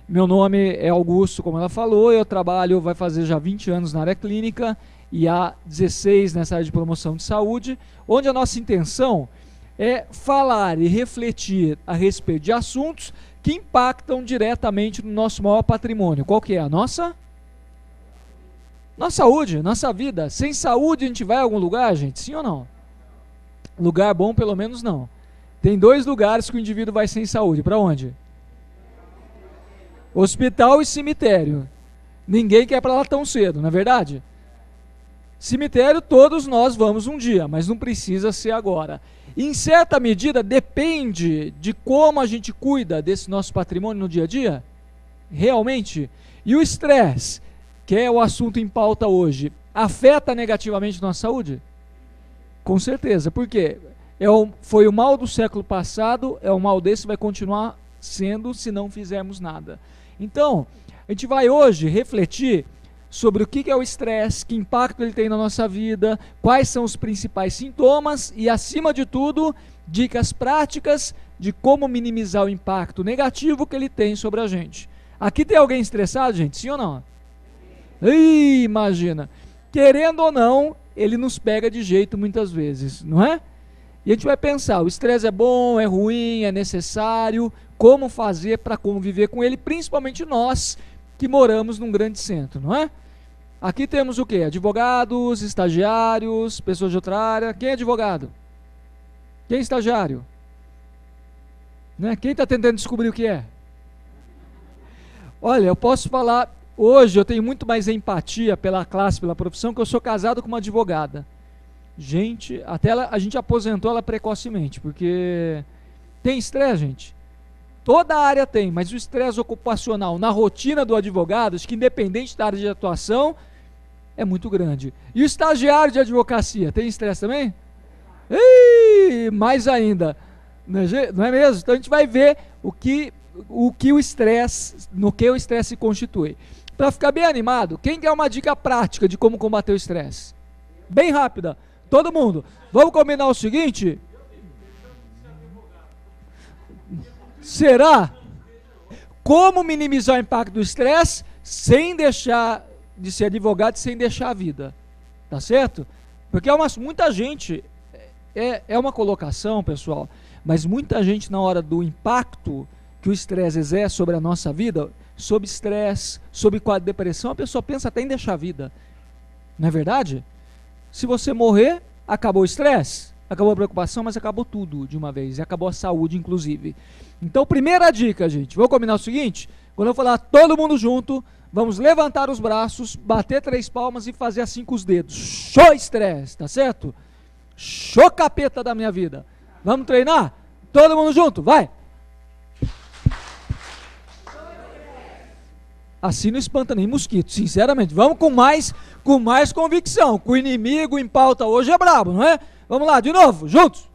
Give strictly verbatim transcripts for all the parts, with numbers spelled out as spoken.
Meu nome é Augusto, como ela falou, eu trabalho, vai fazer já vinte anos na área clínica e há dezesseis nessa área de promoção de saúde, onde a nossa intenção é falar e refletir a respeito de assuntos que impactam diretamente no nosso maior patrimônio. Qual que é a nossa? Nossa saúde, nossa vida. Sem saúde a gente vai a algum lugar, gente? Sim ou não? Lugar bom, pelo menos não. Tem dois lugares que o indivíduo vai sem saúde. Para onde? Hospital e cemitério. Ninguém quer para lá tão cedo, não é verdade? Cemitério todos nós vamos um dia, mas não precisa ser agora. Em certa medida depende de como a gente cuida desse nosso patrimônio no dia a dia, realmente. E o estresse, que é o assunto em pauta hoje, afeta negativamente a nossa saúde? Com certeza, por quê? É o, foi o mal do século passado, é o mal desse que vai continuar sendo se não fizermos nada. Então, a gente vai hoje refletir sobre o que é o estresse, que impacto ele tem na nossa vida, quais são os principais sintomas e, acima de tudo, dicas práticas de como minimizar o impacto negativo que ele tem sobre a gente. Aqui tem alguém estressado, gente? Sim ou não? Ih, imagina. Querendo ou não, ele nos pega de jeito muitas vezes, não é? E a gente vai pensar, o estresse é bom, é ruim, é necessário, como fazer para conviver com ele, principalmente nós que moramos num grande centro, não é? Aqui temos o quê? Advogados, estagiários, pessoas de outra área. Quem é advogado? Quem é estagiário? Né? Quem está tentando descobrir o que é? Olha, eu posso falar, hoje eu tenho muito mais empatia pela classe, pela profissão, que eu sou casado com uma advogada. Gente, até ela, a gente aposentou ela precocemente, porque tem estresse, gente. Toda a área tem, mas o estresse ocupacional na rotina do advogado, acho que independente da área de atuação, é muito grande. E o estagiário de advocacia, tem estresse também? Ih, mais ainda, não é, não é mesmo? Então a gente vai ver o que o que o estresse, no que o estresse se constitui. Para ficar bem animado, quem quer uma dica prática de como combater o estresse? Bem rápida, todo mundo. Vamos combinar o seguinte? Será? Como minimizar o impacto do estresse sem deixar de ser advogado e sem deixar a vida? Tá certo? Porque é uma, muita gente, é, é uma colocação, pessoal, mas muita gente na hora do impacto que o estresse exerce sobre a nossa vida, sobre estresse, sobre quadro de depressão, a pessoa pensa até em deixar a vida. Não é verdade? Se você morrer, acabou o estresse, acabou a preocupação, mas acabou tudo de uma vez, e acabou a saúde, inclusive. Então, primeira dica, gente, vou combinar o seguinte, quando eu falar todo mundo junto, vamos levantar os braços, bater três palmas e fazer assim com os dedos. Show estresse, tá certo? Show capeta da minha vida. Vamos treinar? Todo mundo junto, vai! Assim não espanta nem mosquito, sinceramente. Vamos com mais, com mais convicção, com o inimigo em pauta hoje é brabo, não é? Vamos lá, de novo, juntos!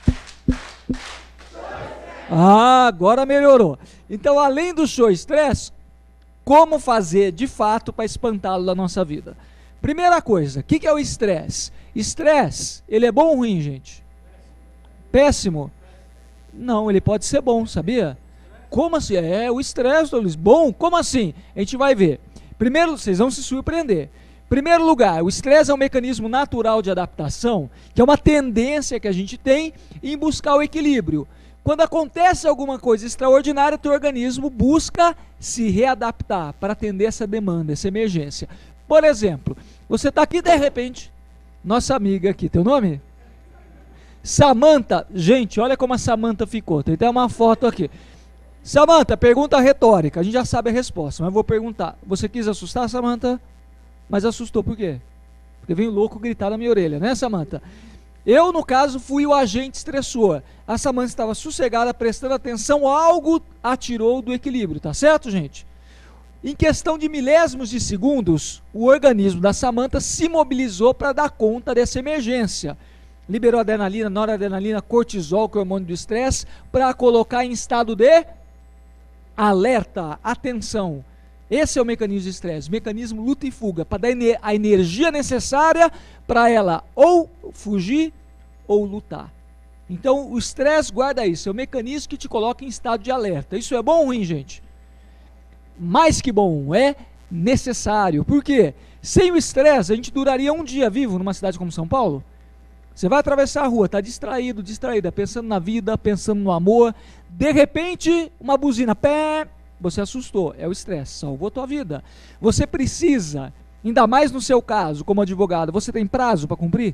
Ah, agora melhorou. Então, além do show estresse, como fazer de fato para espantá-lo da nossa vida? Primeira coisa, o que, que é o estresse? Estresse, ele é bom ou ruim, gente? Péssimo? Não, ele pode ser bom, sabia? Como assim? É, o estresse, Luiz, bom? Como assim? A gente vai ver. Primeiro, vocês vão se surpreender. Primeiro lugar, o estresse é um mecanismo natural de adaptação, que é uma tendência que a gente tem em buscar o equilíbrio. Quando acontece alguma coisa extraordinária, o teu organismo busca se readaptar para atender essa demanda, essa emergência. Por exemplo, você está aqui de repente, nossa amiga aqui, teu nome? Samanta. Gente, olha como a Samanta ficou, tem até uma foto aqui. Samanta, pergunta retórica, a gente já sabe a resposta, mas eu vou perguntar. Você quis assustar, Samanta? Mas assustou por quê? Porque veio louco gritar na minha orelha, né, Samanta? Eu, no caso, fui o agente estressor. A Samanta estava sossegada, prestando atenção, algo a tirou do equilíbrio, tá certo, gente? Em questão de milésimos de segundos, o organismo da Samanta se mobilizou para dar conta dessa emergência. Liberou adrenalina, noradrenalina, cortisol, que é o hormônio do estresse, para colocar em estado de alerta, atenção. Esse é o mecanismo de estresse, mecanismo luta e fuga, para dar a energia necessária para ela ou fugir ou lutar. Então o estresse, guarda isso, é o mecanismo que te coloca em estado de alerta. Isso é bom ou ruim, gente? mais que bom, é necessário. Por quê? Sem o estresse, a gente duraria um dia vivo numa cidade como São Paulo. Você vai atravessar a rua, está distraído, distraída, pensando na vida, pensando no amor. De repente, uma buzina, pé, você assustou. É o estresse, salvou a tua vida. Você precisa, ainda mais no seu caso, como advogado, você tem prazo para cumprir?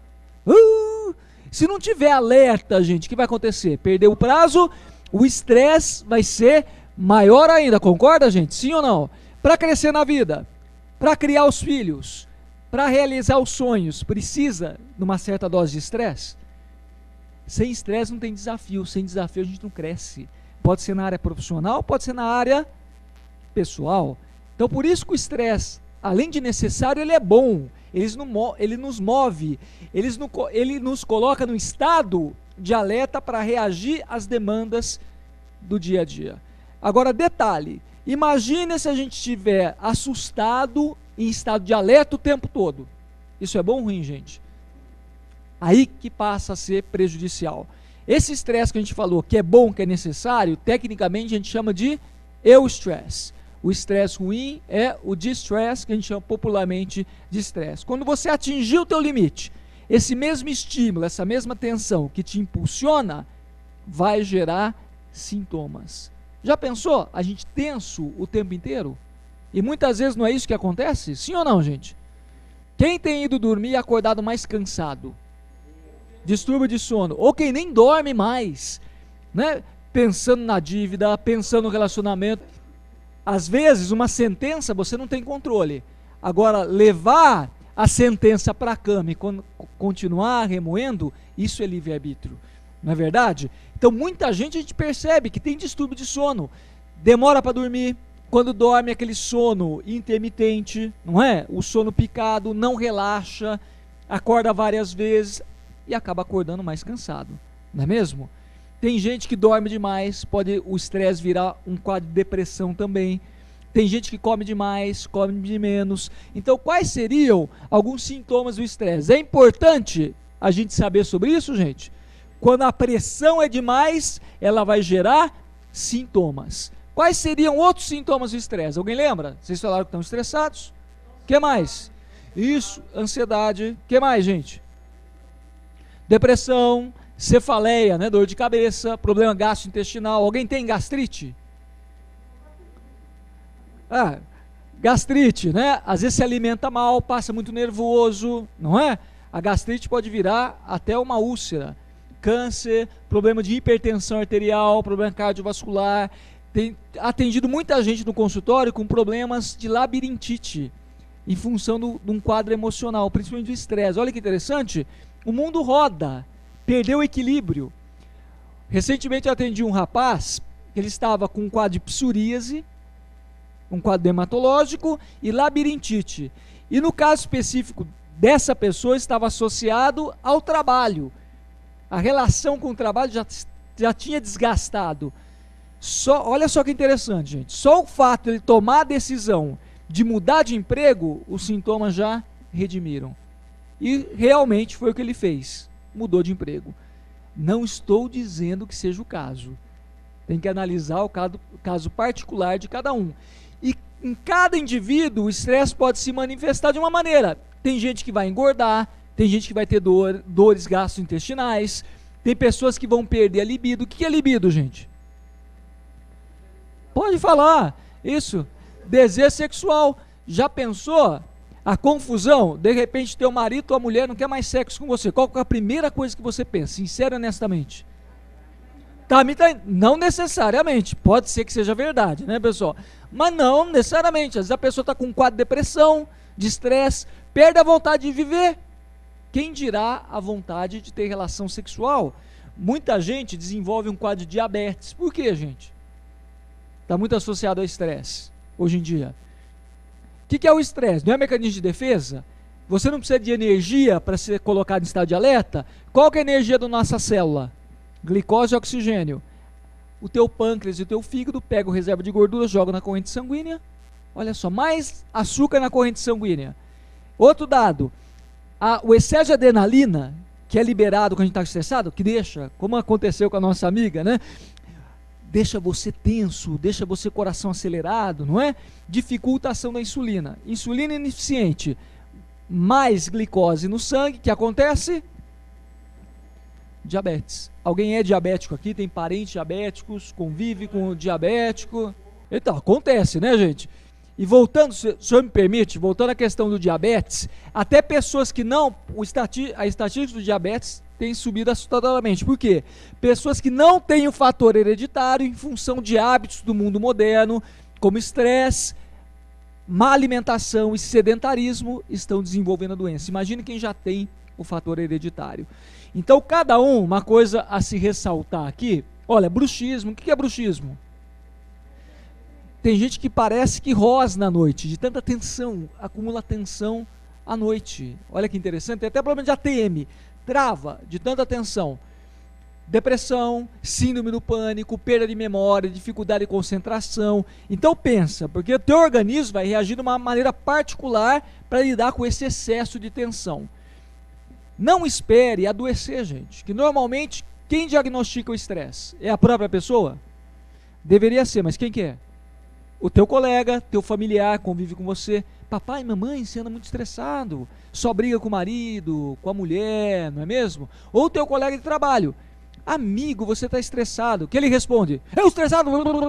Uh, se não tiver alerta, gente, o que vai acontecer? Perdeu o prazo, o estresse vai ser maior ainda, concorda, gente? Sim ou não? Para crescer na vida, para criar os filhos, para realizar os sonhos, precisa de uma certa dose de estresse? Sem estresse não tem desafio, sem desafio a gente não cresce. Pode ser na área profissional, pode ser na área pessoal. Então por isso que o estresse, além de necessário, ele é bom. Ele, não, ele nos move, ele, no, ele nos coloca no estado de alerta para reagir às demandas do dia a dia. Agora detalhe, imagine se a gente estiver assustado, em estado de alerta o tempo todo. Isso é bom ou ruim, gente? Aí que passa a ser prejudicial. Esse estresse que a gente falou, que é bom, que é necessário, tecnicamente a gente chama de eustress. O estresse ruim é o distress, que a gente chama popularmente de estresse. Quando você atingir o teu limite, esse mesmo estímulo, essa mesma tensão que te impulsiona, vai gerar sintomas. Já pensou? A gente tenso o tempo inteiro? E muitas vezes não é isso que acontece? Sim ou não, gente? Quem tem ido dormir e acordado mais cansado? Distúrbio de sono. Ou quem nem dorme mais, né? Pensando na dívida, pensando no relacionamento. Às vezes, uma sentença você não tem controle. Agora, levar a sentença para a cama e continuar remoendo, isso é livre-arbítrio. Não é verdade? Então, muita gente a gente percebe que tem distúrbio de sono. Demora para dormir. Quando dorme, aquele sono intermitente, não é? O sono picado, não relaxa, acorda várias vezes e acaba acordando mais cansado, não é mesmo? Tem gente que dorme demais, pode o estresse virar um quadro de depressão também. Tem gente que come demais, come de menos. Então, quais seriam alguns sintomas do estresse? É importante a gente saber sobre isso, gente? Quando a pressão é demais, ela vai gerar sintomas. Quais seriam outros sintomas do estresse? Alguém lembra? Vocês falaram que estão estressados? O que mais? Isso, ansiedade. O que mais, gente? Depressão, cefaleia, né? Dor de cabeça, problema gastrointestinal. Alguém tem gastrite? Ah, gastrite, né? Às vezes se alimenta mal, passa muito nervoso, não é? A gastrite pode virar até uma úlcera. Câncer, problema de hipertensão arterial, problema cardiovascular. Tem atendido muita gente no consultório com problemas de labirintite, em função do, de um quadro emocional, principalmente do estresse. Olha que interessante, o mundo roda, perdeu o equilíbrio. Recentemente eu atendi um rapaz, ele estava com um quadro de psoríase, um quadro dermatológico e labirintite. E no caso específico dessa pessoa estava associado ao trabalho. A relação com o trabalho já, já tinha desgastado. Só, olha só que interessante, gente. Só o fato de ele tomar a decisão de mudar de emprego, os sintomas já redimiram. E realmente foi o que ele fez. Mudou de emprego. Não estou dizendo que seja o caso. Tem que analisar o caso, o caso particular de cada um. E em cada indivíduo, o estresse pode se manifestar de uma maneira. Tem gente que vai engordar, tem gente que vai ter dor, dores gastrointestinais, tem pessoas que vão perder a libido. O que é libido, gente? Pode falar, isso, desejo sexual. Já pensou a confusão? De repente teu marido ou a mulher não quer mais sexo com você. Qual é a primeira coisa que você pensa, sincero e honestamente? Tá me traindo? Não necessariamente, pode ser que seja verdade, né, pessoal? Mas não necessariamente. Às vezes a pessoa está com um quadro de depressão, de estresse, perde a vontade de viver. Quem dirá a vontade de ter relação sexual? Muita gente desenvolve um quadro de diabetes. Por quê, gente? Está muito associado ao estresse, hoje em dia. O que, que é o estresse? Não é mecanismo de defesa? Você não precisa de energia para ser colocado em estado de alerta? Qual que é a energia da nossa célula? Glicose e oxigênio. O teu pâncreas e o teu fígado pegam reserva de gordura, jogam na corrente sanguínea. Olha só, mais açúcar na corrente sanguínea. Outro dado, a, o excesso de adrenalina, que é liberado quando a gente está estressado, que deixa, como aconteceu com a nossa amiga, né? deixa você tenso, deixa você coração acelerado, não é? Dificulta a ação da insulina. Insulina ineficiente, mais glicose no sangue, que acontece? Diabetes. Alguém é diabético aqui? Tem parentes diabéticos? Convive com o diabético? Então, acontece, né, gente? E voltando, se o senhor me permite, voltando à questão do diabetes, até pessoas que não, o estati, a estatística do diabetes tem subido assustadoramente. Por quê? Pessoas que não têm o fator hereditário em função de hábitos do mundo moderno, como estresse, má alimentação e sedentarismo, estão desenvolvendo a doença. Imagine quem já tem o fator hereditário. Então, cada um, uma coisa a se ressaltar aqui, olha, bruxismo, o que é bruxismo? Tem gente que parece que rosna à noite, de tanta tensão, acumula tensão à noite. Olha que interessante, tem até problema de A T M, trava de tanta tensão. Depressão, síndrome do pânico, perda de memória, dificuldade de concentração. Então pensa, porque o teu organismo vai reagir de uma maneira particular para lidar com esse excesso de tensão. Não espere adoecer, gente, que normalmente quem diagnostica o estresse? É a própria pessoa? Deveria ser, mas quem que é? O teu colega, teu familiar, convive com você. Papai, mamãe, você anda muito estressado, só briga com o marido, com a mulher, não é mesmo? Ou teu colega de trabalho. Amigo, você está estressado. O que ele responde? Eu estressado.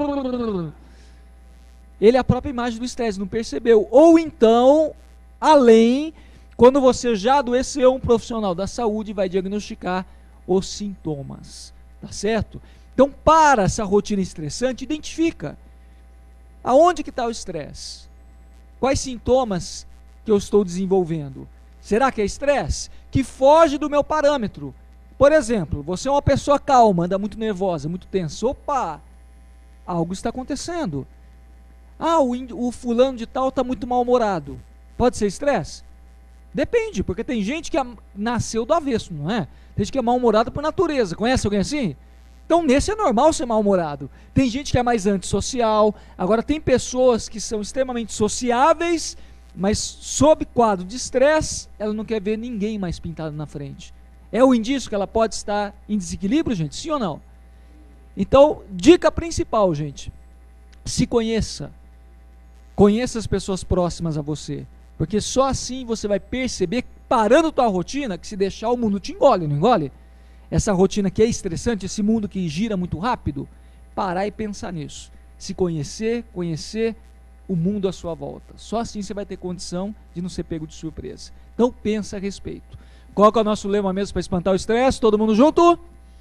Ele é a própria imagem do estresse, não percebeu. Ou então, além, quando você já adoeceu, um profissional da saúde vai diagnosticar os sintomas. Tá certo? Então, para essa rotina estressante, identifica. Aonde que está o estresse? Quais sintomas que eu estou desenvolvendo? Será que é estresse? Que foge do meu parâmetro. Por exemplo, você é uma pessoa calma, anda muito nervosa, muito tensa. Opa, algo está acontecendo. Ah, o, o fulano de tal está muito mal-humorado. Pode ser estresse? Depende, porque tem gente que nasceu do avesso, não é? Tem gente que é mal-humorado por natureza. Conhece alguém assim? Então, nesse é normal ser mal-humorado. Tem gente que é mais antissocial. Agora, tem pessoas que são extremamente sociáveis, mas sob quadro de estresse, ela não quer ver ninguém mais pintado na frente. É o indício que ela pode estar em desequilíbrio, gente? Sim ou não? Então, dica principal, gente. Se conheça. Conheça as pessoas próximas a você. Porque só assim você vai perceber, parando tua rotina, que se deixar o mundo te engole, não engole? Essa rotina que é estressante, esse mundo que gira muito rápido, parar e pensar nisso. Se conhecer, conhecer o mundo à sua volta. Só assim você vai ter condição de não ser pego de surpresa. Então pensa a respeito. Qual que é o nosso lema mesmo para espantar o estresse? Todo mundo junto?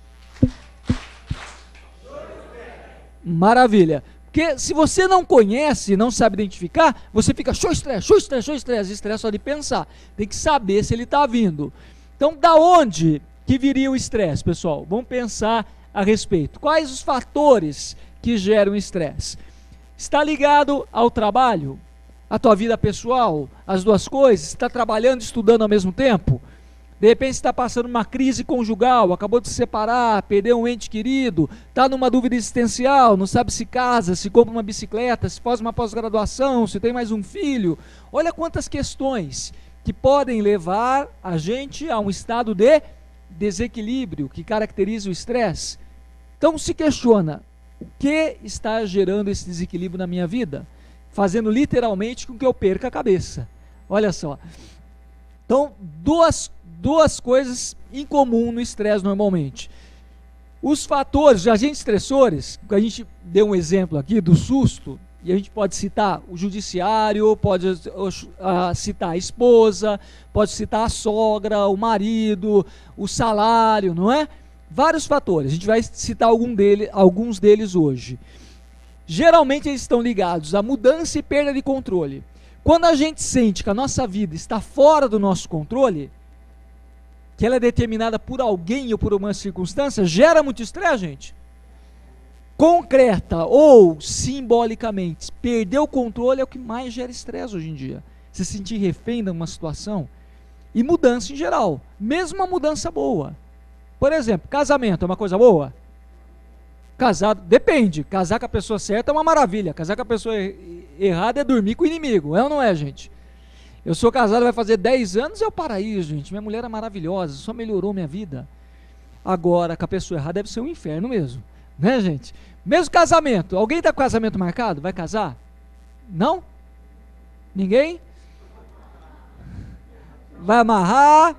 Maravilha. Porque se você não conhece, não sabe identificar, você fica show estresse, show estresse, show estresse, estresse só de pensar. Tem que saber se ele está vindo. Então, da onde que viria o estresse, pessoal? Vamos pensar a respeito. Quais os fatores que geram estresse? Está ligado ao trabalho, à tua vida pessoal, as duas coisas? Está trabalhando e estudando ao mesmo tempo? De repente está passando uma crise conjugal, acabou de se separar, perdeu um ente querido, está numa dúvida existencial, não sabe se casa, se compra uma bicicleta, se faz uma pós-graduação, se tem mais um filho. Olha quantas questões que podem levar a gente a um estado de desequilíbrio que caracteriza o estresse. Então se questiona, o que está gerando esse desequilíbrio na minha vida? Fazendo literalmente com que eu perca a cabeça. Olha só. Então, duas, duas coisas em comum no estresse normalmente. Os fatores, os agentes estressores, a gente deu um exemplo aqui do susto, e a gente pode citar o judiciário, pode uh, citar a esposa, pode citar a sogra, o marido, o salário, não é? Vários fatores, a gente vai citar algum dele, alguns deles hoje. Geralmente eles estão ligados à mudança e perda de controle. Quando a gente sente que a nossa vida está fora do nosso controle, que ela é determinada por alguém ou por uma circunstância, gera muito estresse, gente. Concreta ou simbolicamente, perder o controle é o que mais gera estresse hoje em dia. Se sentir refém de uma situação. E mudança em geral, mesmo uma mudança boa. Por exemplo, casamento é uma coisa boa? Casado, depende. Casar com a pessoa certa é uma maravilha. Casar com a pessoa errada é dormir com o inimigo. É ou não é, gente? Eu sou casado, vai fazer dez anos, é o paraíso, gente. Minha mulher é maravilhosa, só melhorou minha vida. Agora, com a pessoa errada deve ser um inferno mesmo. Né, gente? Mesmo casamento. Alguém está com casamento marcado? Vai casar? Não? Ninguém? Vai amarrar?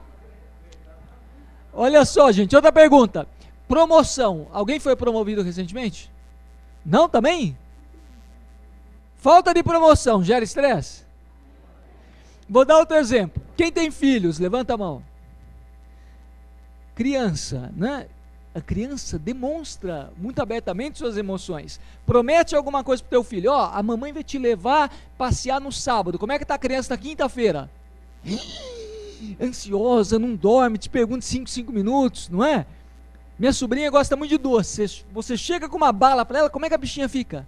Olha só, gente, outra pergunta. Promoção. Alguém foi promovido recentemente? Não também? Falta de promoção gera estresse? Vou dar outro exemplo. Quem tem filhos, levanta a mão. Criança, né? A criança demonstra muito abertamente suas emoções. Promete alguma coisa pro teu filho. Ó, a mamãe vai te levar passear no sábado. Como é que tá a criança na quinta-feira? Ansiosa, não dorme, te pergunta cinco, cinco minutos, não é? Minha sobrinha gosta muito de doce. Você chega com uma bala para ela, como é que a bichinha fica?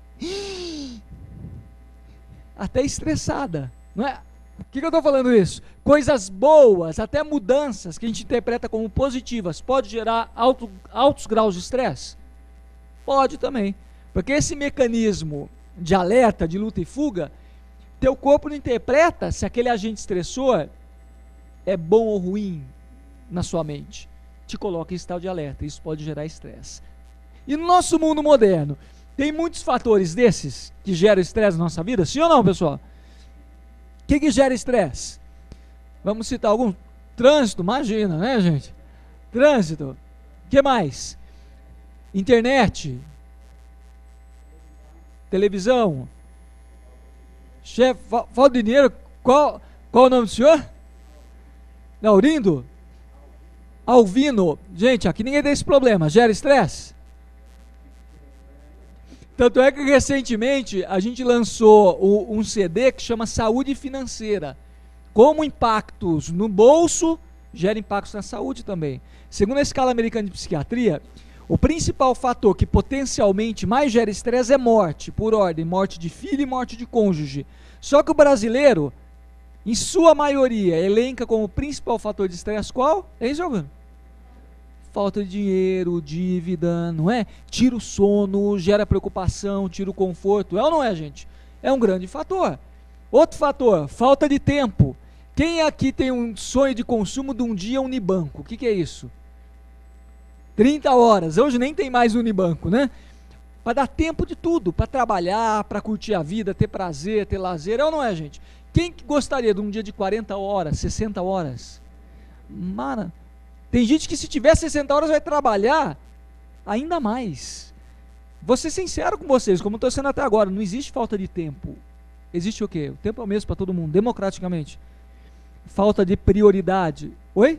Até estressada, não é? Por que, que eu estou falando isso? Coisas boas, até mudanças que a gente interpreta como positivas, pode gerar alto, altos graus de estresse? Pode também, porque esse mecanismo de alerta, de luta e fuga, teu corpo não interpreta se aquele agente estressor é bom ou ruim na sua mente. Te coloca em estado de alerta, isso pode gerar estresse. E no nosso mundo moderno, tem muitos fatores desses que geram estresse na nossa vida, sim ou não, pessoal? O que, que gera estresse? Vamos citar algum? Trânsito, imagina, né, gente? Trânsito. O que mais? Internet. Televisão. Chefe, fa falta de dinheiro. Qual, qual o nome do senhor? Laurindo? Alvino. Gente, aqui ninguém tem esse problema. Gera estresse? Tanto é que recentemente a gente lançou o, um C D que chama Saúde Financeira. Como impactos no bolso gera impactos na saúde também. Segundo a escala americana de psiquiatria, o principal fator que potencialmente mais gera estresse é morte, por ordem, morte de filho e morte de cônjuge. Só que o brasileiro, em sua maioria, elenca como principal fator de estresse qual? É isso, Giovanni? Falta de dinheiro, dívida, não é? Tira o sono, gera preocupação, tira o conforto. É ou não é, gente? É um grande fator. Outro fator, falta de tempo. Quem aqui tem um sonho de consumo de um dia Unibanco? O que, que é isso? trinta horas. Hoje nem tem mais Unibanco, né? Para dar tempo de tudo, para trabalhar, para curtir a vida, ter prazer, ter lazer. É ou não é, gente? Quem gostaria de um dia de quarenta horas, sessenta horas? Mara, tem gente que se tiver sessenta horas vai trabalhar ainda mais. Vou ser sincero com vocês, como estou sendo até agora, não existe falta de tempo. Existe o quê? O tempo é o mesmo para todo mundo, democraticamente. Falta de prioridade. Oi?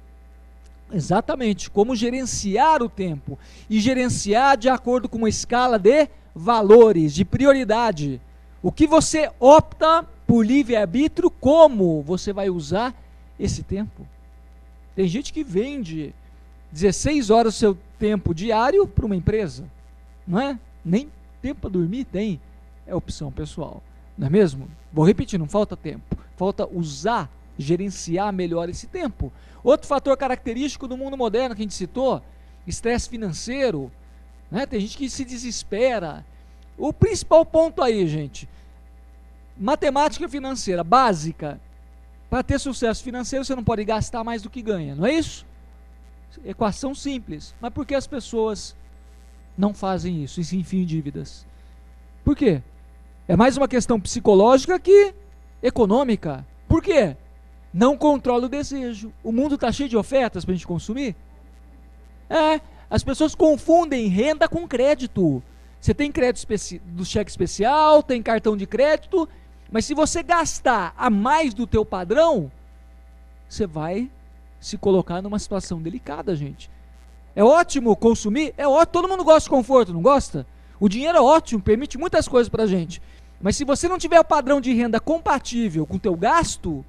Exatamente, como gerenciar o tempo. E gerenciar de acordo com uma escala de valores, de prioridade. O que você opta por livre-arbítrio, como você vai usar esse tempo. Tem gente que vende dezesseis horas do seu tempo diário para uma empresa, não é? Nem tempo para dormir tem, é opção pessoal, não é mesmo? Vou repetir, não falta tempo, falta usar, gerenciar melhor esse tempo. Outro fator característico do mundo moderno que a gente citou, estresse financeiro, né? Tem gente que se desespera. O principal ponto aí, gente, matemática financeira básica. Para ter sucesso financeiro, você não pode gastar mais do que ganha, não é isso? Equação simples. Mas por que as pessoas não fazem isso e se enfiam em dívidas? Por quê? É mais uma questão psicológica que econômica. Por quê? Não controla o desejo. O mundo está cheio de ofertas para a gente consumir? É, as pessoas confundem renda com crédito. Você tem crédito do cheque especial, tem cartão de crédito, mas se você gastar a mais do teu padrão, você vai se colocar numa situação delicada, gente. É ótimo consumir? É ótimo, todo mundo gosta de conforto, não gosta? O dinheiro é ótimo, permite muitas coisas pra gente. Mas se você não tiver o padrão de renda compatível com o teu gasto,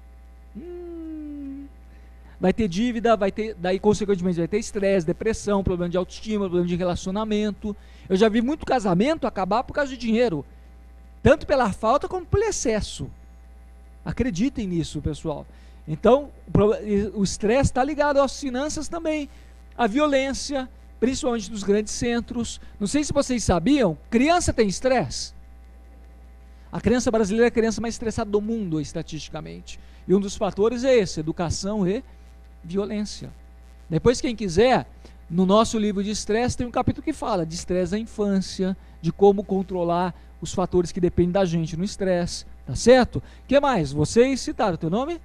hum, vai ter dívida, vai ter, daí consequentemente vai ter estresse, depressão, problema de autoestima, problema de relacionamento. Eu já vi muito casamento acabar por causa de dinheiro. Tanto pela falta como pelo excesso. Acreditem nisso, pessoal. Então, o estresse está ligado às finanças também. A violência, principalmente nos grandes centros. Não sei se vocês sabiam, criança tem estresse. A criança brasileira é a criança mais estressada do mundo, estatisticamente. E um dos fatores é esse, educação e violência. Depois, quem quiser, No nosso livro de estresse tem um capítulo que fala de estresse da infância, de como controlar os fatores que dependem da gente no estresse, tá certo? O que mais? Vocês citaram o teu nome?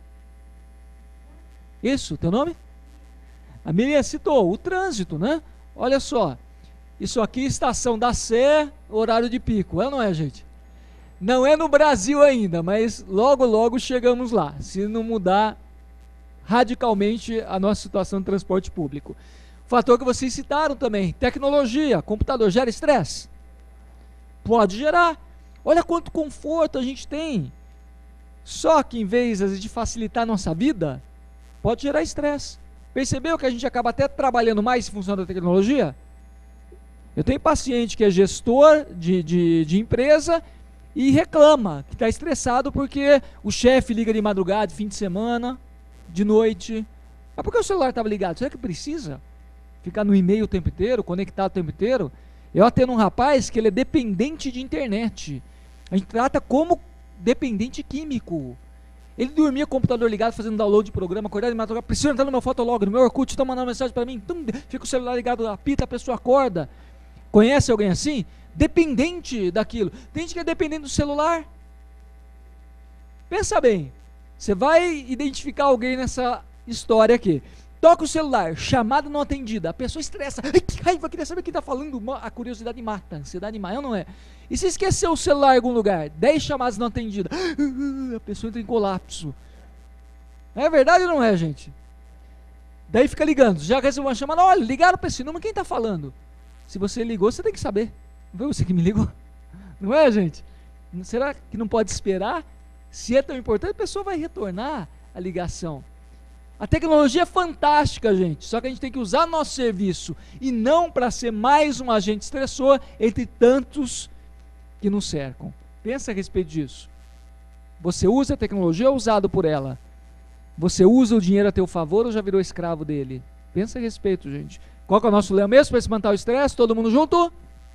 Isso, teu nome? A Miriam citou o trânsito, né? Olha só, isso aqui, estação da Sé, horário de pico, é ou não é, gente? Não é no Brasil ainda, mas logo, logo chegamos lá, se não mudar radicalmente a nossa situação de transporte público. Fator que vocês citaram também, tecnologia, computador, gera estresse? Pode gerar. Olha quanto conforto a gente tem. Só que em vez de facilitar a nossa vida, pode gerar estresse. Percebeu que a gente acaba até trabalhando mais em função da tecnologia? Eu tenho paciente que é gestor de, de, de empresa e reclama que está estressado porque o chefe liga de madrugada, de fim de semana, de noite. Mas por que o celular estava ligado? Será que precisa ficar no e-mail o tempo inteiro, conectado o tempo inteiro? Eu atendo um rapaz que ele é dependente de internet. A gente trata como dependente químico. Ele dormia com o computador ligado, fazendo download de programa, acordado de madrugada, precisa entrar no meu Fotolog, no meu Orkut, está mandando mensagem para mim, tum, fica o celular ligado, apita, a pessoa acorda. Conhece alguém assim? Dependente daquilo. Tem gente que é dependente do celular. Pensa bem, você vai identificar alguém nessa história aqui. Toca o celular, chamada não atendida, a pessoa estressa, ai que raiva, queria saber quem está falando, a curiosidade mata, a ansiedade mata, ou não é? E se esqueceu o celular em algum lugar, dez chamadas não atendidas, a pessoa entra em colapso. É verdade ou não é, gente? Daí fica ligando, já recebeu uma chamada, olha, ligaram para esse número, quem está falando? Se você ligou, você tem que saber, não foi você que me ligou? Não é, gente? Será que não pode esperar? Se é tão importante, a pessoa vai retornar a ligação. A tecnologia é fantástica, gente, só que a gente tem que usar nosso serviço e não para ser mais um agente estressor entre tantos que nos cercam. Pensa a respeito disso. Você usa a tecnologia ou é usado por ela? Você usa o dinheiro a teu favor ou já virou escravo dele? Pensa a respeito, gente. Qual que é o nosso leão mesmo para espantar o estresse? Todo mundo junto?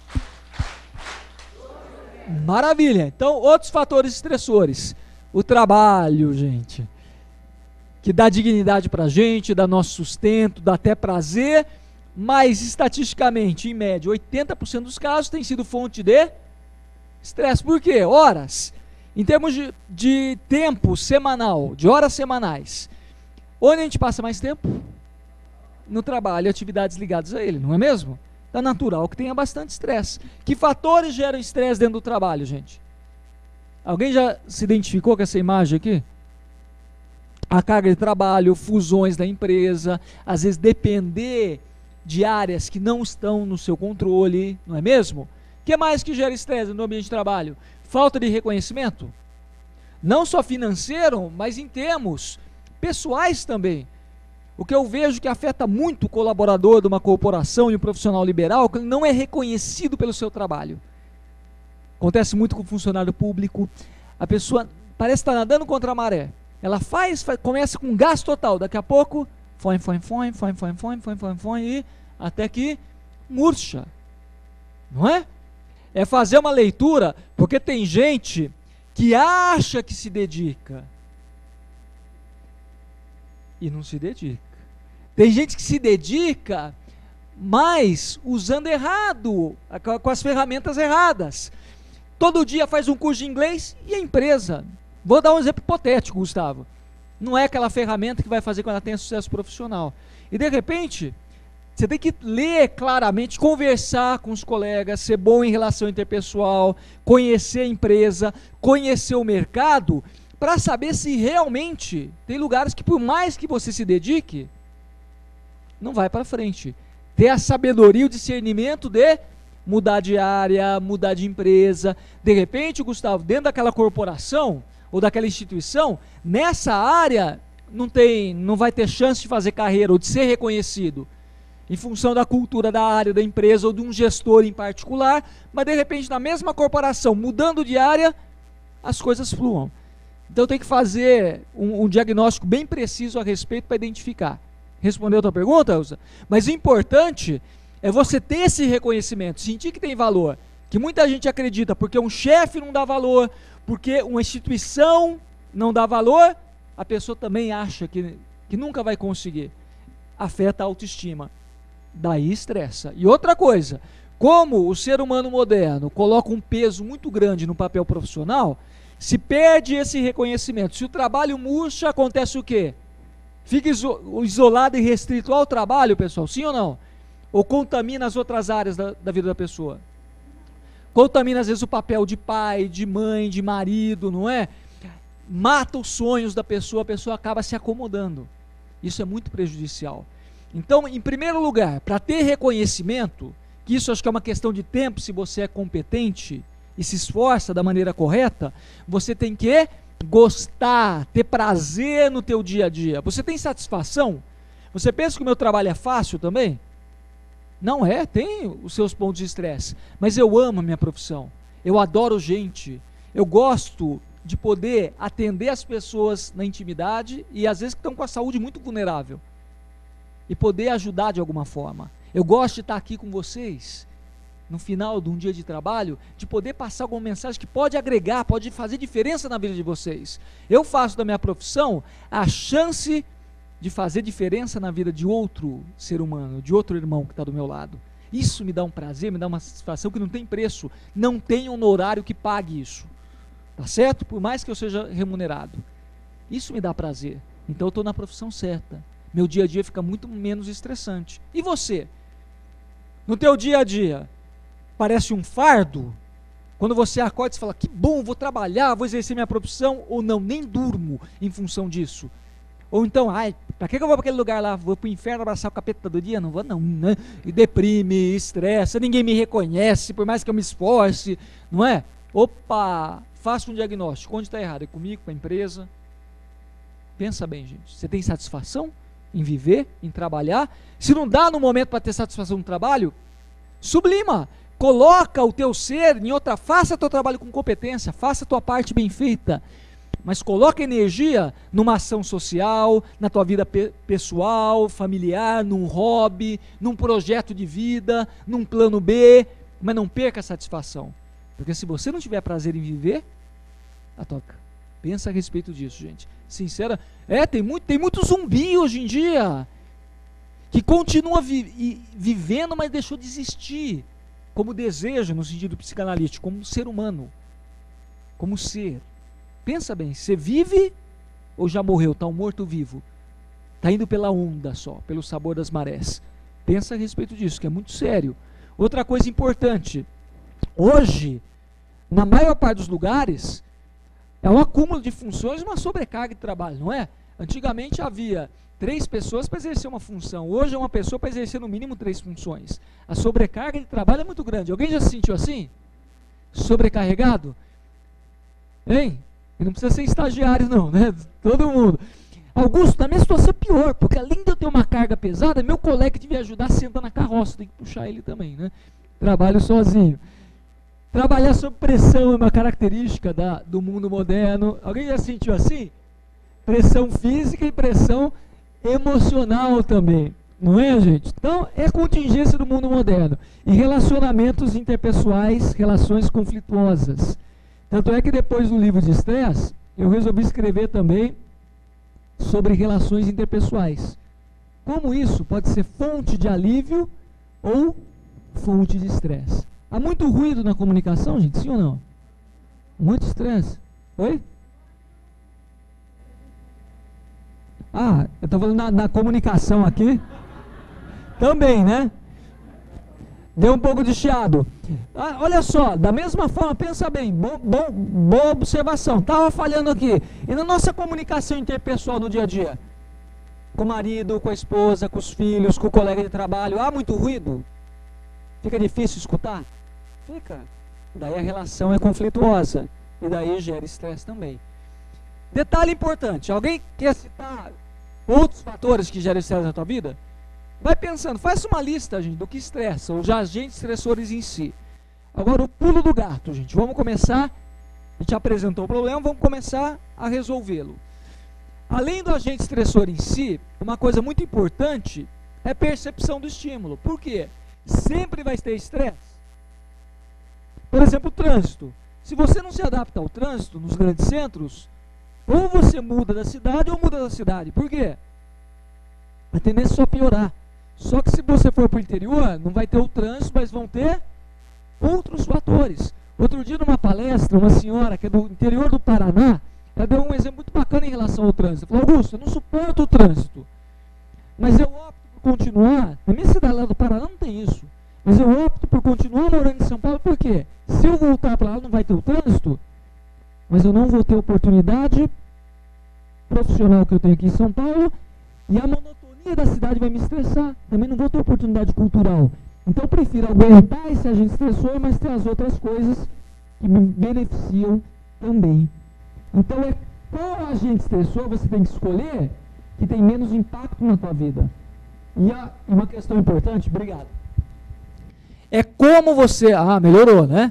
Maravilha. Então, outros fatores estressores. O trabalho, gente, que dá dignidade para a gente, dá nosso sustento, dá até prazer, mas estatisticamente, em média, oitenta por cento dos casos tem sido fonte de estresse. Por quê? Horas. Em termos de, de tempo semanal, de horas semanais, onde a gente passa mais tempo? No trabalho, atividades ligadas a ele, não é mesmo? É natural que tenha bastante estresse. Que fatores geram estresse dentro do trabalho, gente? Alguém já se identificou com essa imagem aqui? A carga de trabalho, fusões da empresa, às vezes depender de áreas que não estão no seu controle, não é mesmo? O que mais que gera estresse no ambiente de trabalho? Falta de reconhecimento, não só financeiro, mas em termos pessoais também. O que eu vejo que afeta muito o colaborador de uma corporação e um profissional liberal é que ele não é reconhecido pelo seu trabalho. Acontece muito com o funcionário público, a pessoa parece estar nadando contra a maré. Ela faz, faz, começa com gás total, daqui a pouco, foi, foi, foi, foi, foi, foi, foi, foi, foi, e até que murcha, não é? É fazer uma leitura, porque tem gente que acha que se dedica e não se dedica. Tem gente que se dedica, mas usando errado, com as ferramentas erradas. Todo dia faz um curso de inglês e a empresa... Vou dar um exemplo hipotético, Gustavo. Não é aquela ferramenta que vai fazer com ela tenha sucesso profissional. E de repente, você tem que ler claramente, conversar com os colegas, ser bom em relação interpessoal, conhecer a empresa, conhecer o mercado, para saber se realmente tem lugares que por mais que você se dedique, não vai para frente. Ter a sabedoria, o discernimento de mudar de área, mudar de empresa. De repente, Gustavo, dentro daquela corporação ou daquela instituição, nessa área não tem, não vai ter chance de fazer carreira ou de ser reconhecido em função da cultura da área, da empresa ou de um gestor em particular, mas de repente na mesma corporação, mudando de área, as coisas fluam. Então tem que fazer um, um diagnóstico bem preciso a respeito para identificar. Respondeu a tua pergunta, Elza? Mas o importante é você ter esse reconhecimento, sentir que tem valor, que muita gente acredita, porque um chefe não dá valor, porque uma instituição não dá valor, a pessoa também acha que, que nunca vai conseguir. Afeta a autoestima. Daí estressa. E outra coisa, como o ser humano moderno coloca um peso muito grande no papel profissional, se perde esse reconhecimento. Se o trabalho murcha, acontece o quê? Fica iso isolado e restrito ao trabalho, pessoal, sim ou não? Ou contamina as outras áreas da, da vida da pessoa? Contamina às vezes o papel de pai, de mãe, de marido, não é? Mata os sonhos da pessoa, a pessoa acaba se acomodando. Isso é muito prejudicial. Então, em primeiro lugar, para ter reconhecimento, que isso acho que é uma questão de tempo, se você é competente e se esforça da maneira correta, você tem que gostar, ter prazer no teu dia a dia. Você tem satisfação? Você pensa que o meu trabalho é fácil também? Não é, tem os seus pontos de estresse, mas eu amo a minha profissão, eu adoro gente, eu gosto de poder atender as pessoas na intimidade e às vezes que estão com a saúde muito vulnerável e poder ajudar de alguma forma. Eu gosto de estar aqui com vocês no final de um dia de trabalho, de poder passar alguma mensagem que pode agregar, pode fazer diferença na vida de vocês. Eu faço da minha profissão a chance de fazer diferença na vida de outro ser humano, de outro irmão que está do meu lado. Isso me dá um prazer, me dá uma satisfação que não tem preço, não tem um honorário que pague isso, tá certo? Por mais que eu seja remunerado, isso me dá prazer. Então eu estou na profissão certa, meu dia a dia fica muito menos estressante. E você? No teu dia a dia, parece um fardo? Quando você acorda e fala, que bom, vou trabalhar, vou exercer minha profissão, ou não, nem durmo em função disso. Ou então, ai, pra que eu vou para aquele lugar lá? Vou pro inferno abraçar o capeta todo dia? Não vou não, né? E deprime, estressa, ninguém me reconhece, por mais que eu me esforce, não é? Opa, faça um diagnóstico, onde está errado? É comigo, com a empresa? Pensa bem, gente, você tem satisfação em viver, em trabalhar? Se não dá no momento para ter satisfação no trabalho, sublima, coloca o teu ser em outra, faça teu trabalho com competência, faça a tua parte bem feita, mas coloca energia numa ação social, na tua vida pe pessoal, familiar, num hobby, num projeto de vida, num plano B, mas não perca a satisfação, porque se você não tiver prazer em viver, a toca. Pensa a respeito disso, gente. Sincera, é, tem muito, tem muito zumbi hoje em dia, que continua vi vivendo, mas deixou de existir, como desejo, no sentido psicanalítico, como ser humano, como ser. Pensa bem, você vive ou já morreu? Está um morto-vivo. Está indo pela onda só, pelo sabor das marés. Pensa a respeito disso, que é muito sério. Outra coisa importante, hoje, na maior parte dos lugares, é um acúmulo de funções e uma sobrecarga de trabalho, não é? Antigamente havia três pessoas para exercer uma função, hoje é uma pessoa para exercer no mínimo três funções. A sobrecarga de trabalho é muito grande. Alguém já se sentiu assim? Sobrecarregado? Hein? E não precisa ser estagiário não, né? Todo mundo. Augusto, na minha situação é pior, porque além de eu ter uma carga pesada, meu colega que me ajudar senta na carroça, tem que puxar ele também, né? Trabalho sozinho. Trabalhar sob pressão é uma característica da, do mundo moderno. Alguém já sentiu assim? Pressão física e pressão emocional também, não é, gente? Então, é contingência do mundo moderno. E relacionamentos interpessoais, relações conflituosas. Tanto é que depois do livro de estresse, eu resolvi escrever também sobre relações interpessoais. Como isso pode ser fonte de alívio ou fonte de estresse. Há muito ruído na comunicação, gente, sim ou não? Muito estresse. Oi? Ah, eu estou falando na, na comunicação aqui. Também, né? Deu um pouco de chiado. Ah, olha só, da mesma forma, pensa bem, bo, bo, boa observação, estava falhando aqui. E na nossa comunicação interpessoal do dia a dia? Com o marido, com a esposa, com os filhos, com o colega de trabalho, há muito ruído? Fica difícil escutar? Fica. Daí a relação é conflituosa. E daí gera estresse também. Detalhe importante, alguém quer citar outros fatores que geram estresse na tua vida? Vai pensando, faça uma lista, gente, do que estressa, os agentes estressores em si. Agora o pulo do gato, gente, vamos começar, a gente apresentou o problema, vamos começar a resolvê-lo. Além do agente estressor em si, uma coisa muito importante é a percepção do estímulo. Por quê? Sempre vai ter estresse. Por exemplo, o trânsito. Se você não se adapta ao trânsito nos grandes centros, ou você muda da cidade ou muda da cidade. Por quê? A tendência é só piorar. Só que se você for para o interior, não vai ter o trânsito, mas vão ter outros fatores. Outro dia, numa palestra, uma senhora que é do interior do Paraná, ela deu um exemplo muito bacana em relação ao trânsito. Ela falou: Augusto, eu não suporto o trânsito, mas eu opto por continuar. Na minha cidade lá do Paraná não tem isso, mas eu opto por continuar morando em São Paulo. Por quê? Se eu voltar para lá, não vai ter o trânsito, mas eu não vou ter oportunidade profissional que eu tenho aqui em São Paulo, e a monotonia da cidade vai me estressar. Também não vou ter oportunidade cultural. Então eu prefiro aguentar esse agente estressor, mas ter as outras coisas que me beneficiam também. Então é qual agente estressor você tem que escolher que tem menos impacto na tua vida. E a, uma questão importante, obrigado. É como você... Ah, melhorou, né?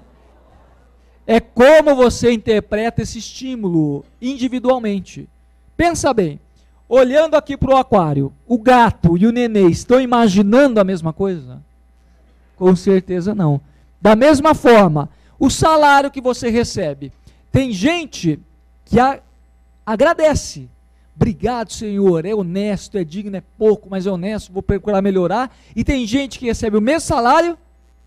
É como você interpreta esse estímulo individualmente. Pensa bem, olhando aqui para o aquário, o gato e o nenê estão imaginando a mesma coisa? Com certeza não. Da mesma forma, o salário que você recebe. Tem gente que a, agradece. Obrigado, Senhor, é honesto, é digno, é pouco, mas é honesto, vou procurar melhorar. E tem gente que recebe o mesmo salário.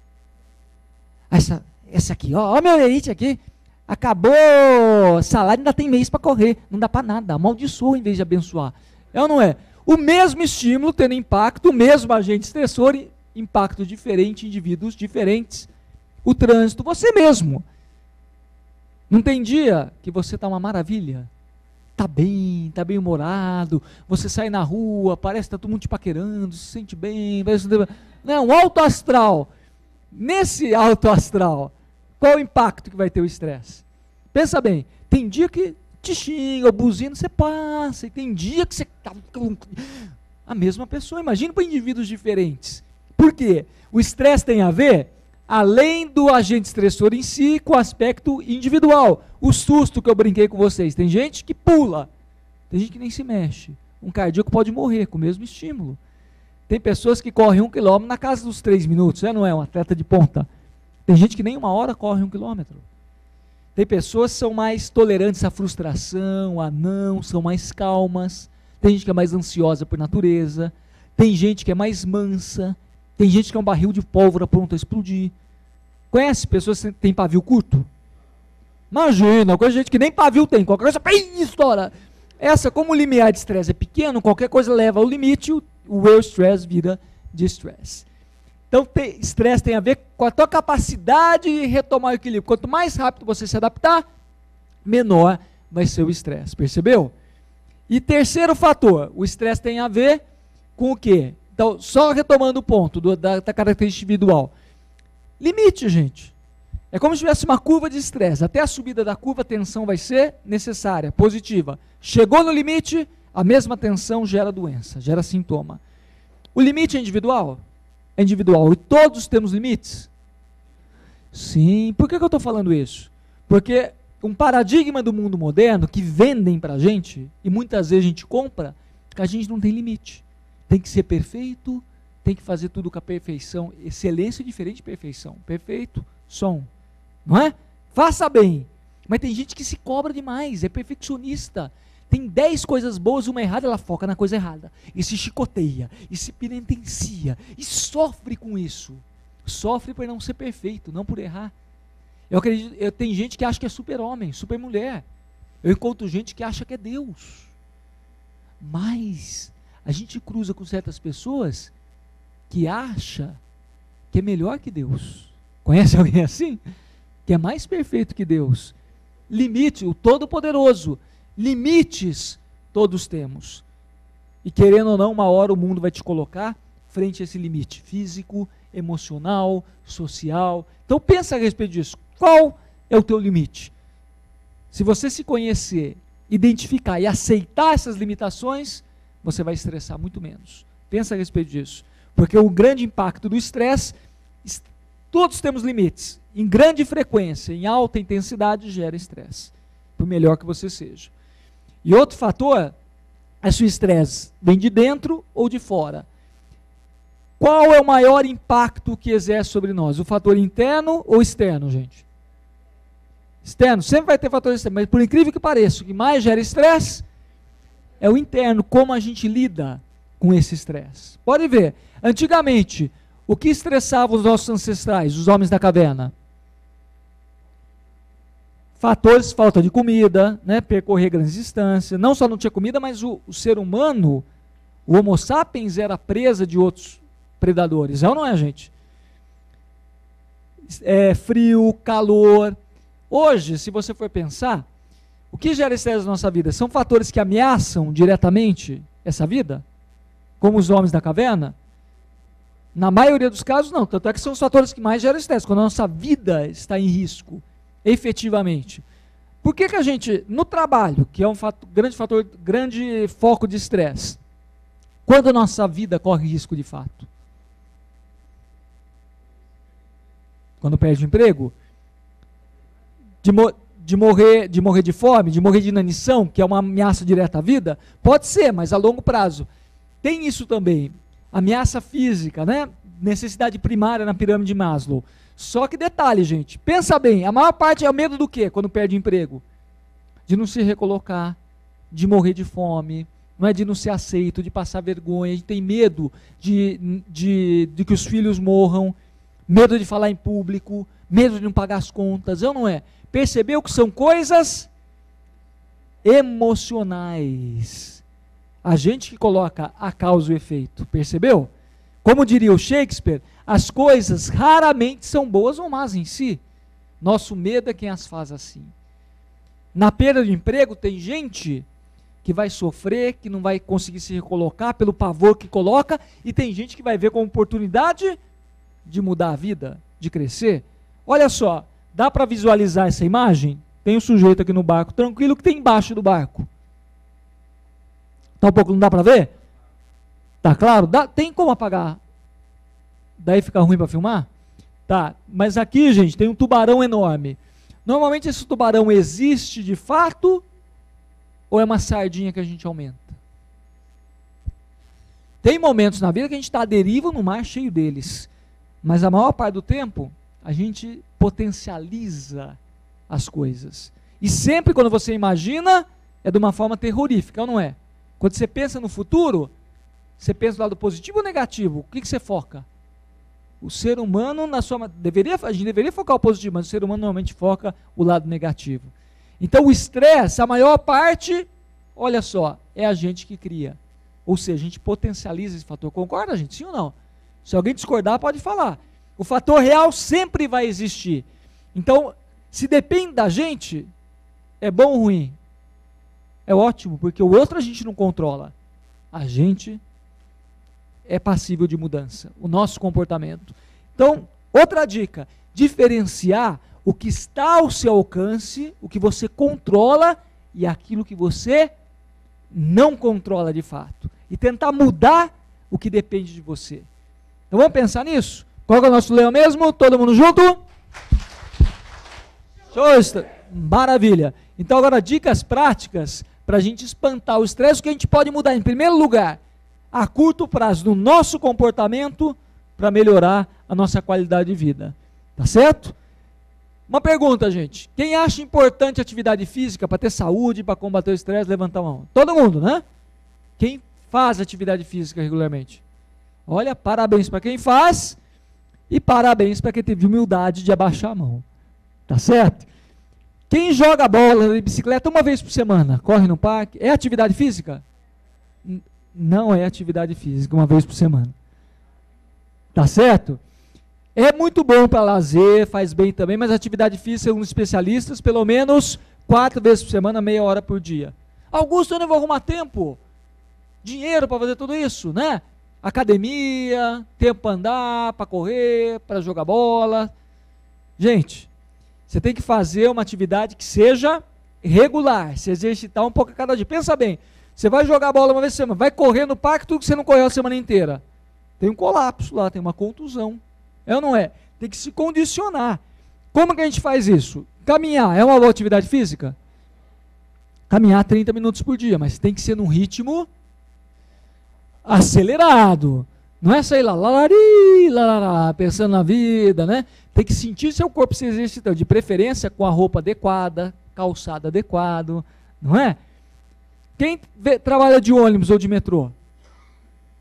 Essa, essa aqui, ó, ó meu elite aqui. Acabou o salário, ainda tem mês para correr. Não dá para nada, amaldiçoa em vez de abençoar. É ou não é? O mesmo estímulo tendo impacto, o mesmo agente estressor, impacto diferente, indivíduos diferentes. O trânsito, você mesmo. Não tem dia que você está uma maravilha? Está bem, está bem humorado, você sai na rua, parece que está todo mundo te paquerando, se sente bem. Parece... Não, alto astral. Nesse alto astral, qual o impacto que vai ter o estresse? Pensa bem, tem dia que te xinga, buzina, você passa, e tem dia que você está... A mesma pessoa, imagina para indivíduos diferentes. Por quê? O estresse tem a ver, além do agente estressor em si, com o aspecto individual. O susto que eu brinquei com vocês, tem gente que pula, tem gente que nem se mexe. Um cardíaco pode morrer com o mesmo estímulo. Tem pessoas que correm um quilômetro na casa dos três minutos, né? Não é um atleta de ponta. Tem gente que nem uma hora corre um quilômetro. Tem pessoas que são mais tolerantes à frustração, a não, são mais calmas. Tem gente que é mais ansiosa por natureza. Tem gente que é mais mansa. Tem gente que é um barril de pólvora pronto a explodir. Conhece pessoas que têm pavio curto? Imagina, coisa gente que nem pavio tem. Qualquer coisa, pim, estoura. Essa, como o limiar de estresse é pequeno, qualquer coisa leva ao limite, o, o eu stress vira de estresse. Então, estresse tem a ver com a tua capacidade de retomar o equilíbrio. Quanto mais rápido você se adaptar, menor vai ser o estresse. Percebeu? E terceiro fator, o estresse tem a ver com o quê? Então, só retomando o ponto do, da, da característica individual. Limite, gente. É como se tivesse uma curva de estresse. Até a subida da curva, a tensão vai ser necessária, positiva. Chegou no limite, a mesma tensão gera doença, gera sintoma. O limite é individual? É individual. E todos temos limites? Sim. Por que, que eu estou falando isso? Porque um paradigma do mundo moderno que vendem para a gente, e muitas vezes a gente compra, que a gente não tem limite. Tem que ser perfeito, tem que fazer tudo com a perfeição. Excelência é diferente de perfeição. Perfeito, som. Não é? Faça bem. Mas tem gente que se cobra demais, é perfeccionista. Tem dez coisas boas e uma errada, ela foca na coisa errada. E se chicoteia, e se penitencia, e sofre com isso. Sofre por não ser perfeito, não por errar. Eu acredito, eu, tem gente que acha que é super-homem, super-mulher. Eu encontro gente que acha que é Deus. Mas a gente cruza com certas pessoas que acha que é melhor que Deus. Conhece alguém assim? Que é mais perfeito que Deus. Limite, o Todo-Poderoso. Limites todos temos. E querendo ou não, uma hora o mundo vai te colocar frente a esse limite físico, emocional, social. Então pensa a respeito disso. Qual é o teu limite? Se você se conhecer, identificar e aceitar essas limitações, você vai estressar muito menos. Pensa a respeito disso. Porque o grande impacto do estresse, todos temos limites. Em grande frequência, em alta intensidade, gera estresse. Por melhor que você seja. E outro fator é se o estresse vem de dentro ou de fora. Qual é o maior impacto que exerce sobre nós? O fator interno ou externo, gente? Externo, sempre vai ter fator externo, mas por incrível que pareça, o que mais gera estresse é o interno, como a gente lida com esse estresse. Pode ver, antigamente, o que estressava os nossos ancestrais, os homens da caverna? Fatores, falta de comida, né, percorrer grandes distâncias, não só não tinha comida, mas o, o ser humano, o Homo sapiens era presa de outros predadores, é ou não é, gente? É, frio, calor. Hoje, se você for pensar, o que gera estresse na nossa vida? São fatores que ameaçam diretamente essa vida? Como os homens da caverna? Na maioria dos casos, não. Tanto é que são os fatores que mais geram estresse, quando a nossa vida está em risco, efetivamente. Por que que a gente, no trabalho, que é um fator, grande fator, grande foco de estresse, quando a nossa vida corre risco de fato? Quando perde o emprego? De, mo de, morrer, de morrer de fome, de morrer de inanição, que é uma ameaça direta à vida? Pode ser, mas a longo prazo. Tem isso também, ameaça física, né? Necessidade primária na pirâmide de Maslow. Só que detalhe, gente, pensa bem, a maior parte é o medo do quê quando perde o emprego? De não se recolocar, de morrer de fome, não é de não ser aceito, de passar vergonha, de ter medo de, de, de que os filhos morram, medo de falar em público, medo de não pagar as contas, eu não é? Percebeu que são coisas emocionais. A gente que coloca a causa e o efeito, percebeu? Como diria o Shakespeare, as coisas raramente são boas ou más em si. Nosso medo é quem as faz assim. Na perda de emprego tem gente que vai sofrer, que não vai conseguir se recolocar pelo pavor que coloca, e tem gente que vai ver como oportunidade de mudar a vida, de crescer. Olha só, dá para visualizar essa imagem? Tem um sujeito aqui no barco tranquilo, que tem embaixo do barco. Tá um pouco, não dá para ver? Tá claro? Dá, tem como apagar? Daí fica ruim para filmar? Tá, mas aqui, gente, tem um tubarão enorme. Normalmente esse tubarão existe de fato ou é uma sardinha que a gente aumenta? Tem momentos na vida que a gente está à deriva no mar cheio deles, mas a maior parte do tempo a gente potencializa as coisas. E sempre quando você imagina, é de uma forma terrorífica, ou não é? Quando você pensa no futuro, você pensa do lado positivo ou negativo? O que, que você foca? O ser humano, na sua, deveria, a gente deveria focar o positivo, mas o ser humano normalmente foca o lado negativo. Então o estresse, a maior parte, olha só, é a gente que cria. Ou seja, a gente potencializa esse fator. Concorda, gente? Sim ou não? Se alguém discordar, pode falar. O fator real sempre vai existir. Então, se depende da gente, é bom ou ruim? É ótimo, porque o outro a gente não controla. A gente é passível de mudança, o nosso comportamento. Então, outra dica, diferenciar o que está ao seu alcance, o que você controla e aquilo que você não controla de fato. E tentar mudar o que depende de você. Então vamos pensar nisso? Qual é o nosso leão mesmo? Todo mundo junto? Show! Maravilha! Então agora dicas práticas para a gente espantar o estresse, o que a gente pode mudar em primeiro lugar, a curto prazo, no nosso comportamento, para melhorar a nossa qualidade de vida. Tá certo? Uma pergunta, gente. Quem acha importante a atividade física para ter saúde, para combater o estresse, levanta a mão. Todo mundo, né? Quem faz atividade física regularmente? Olha, parabéns para quem faz e parabéns para quem teve humildade de abaixar a mão. Tá certo? Quem joga bola de bicicleta uma vez por semana, corre no parque, é atividade física? Não é atividade física, uma vez por semana. Tá certo? É muito bom para lazer, faz bem também, mas atividade física, segundo especialistas, pelo menos quatro vezes por semana, meia hora por dia. Augusto, eu não vou arrumar tempo, dinheiro para fazer tudo isso, né? Academia, tempo para andar, para correr, para jogar bola. Gente, você tem que fazer uma atividade que seja regular, se exercitar um pouco a cada dia. Pensa bem, você vai jogar bola uma vez por semana, vai correr no parque, tudo que você não correu a semana inteira. Tem um colapso lá, tem uma contusão. É ou não é? Tem que se condicionar. Como que a gente faz isso? Caminhar é uma boa atividade física? Caminhar trinta minutos por dia, mas tem que ser num ritmo acelerado. Não é sair lá, lalari, lalala, pensando na vida, né? Tem que sentir seu corpo se exercitando, de preferência com a roupa adequada, calçado adequado, não é? Quem vê, trabalha de ônibus ou de metrô?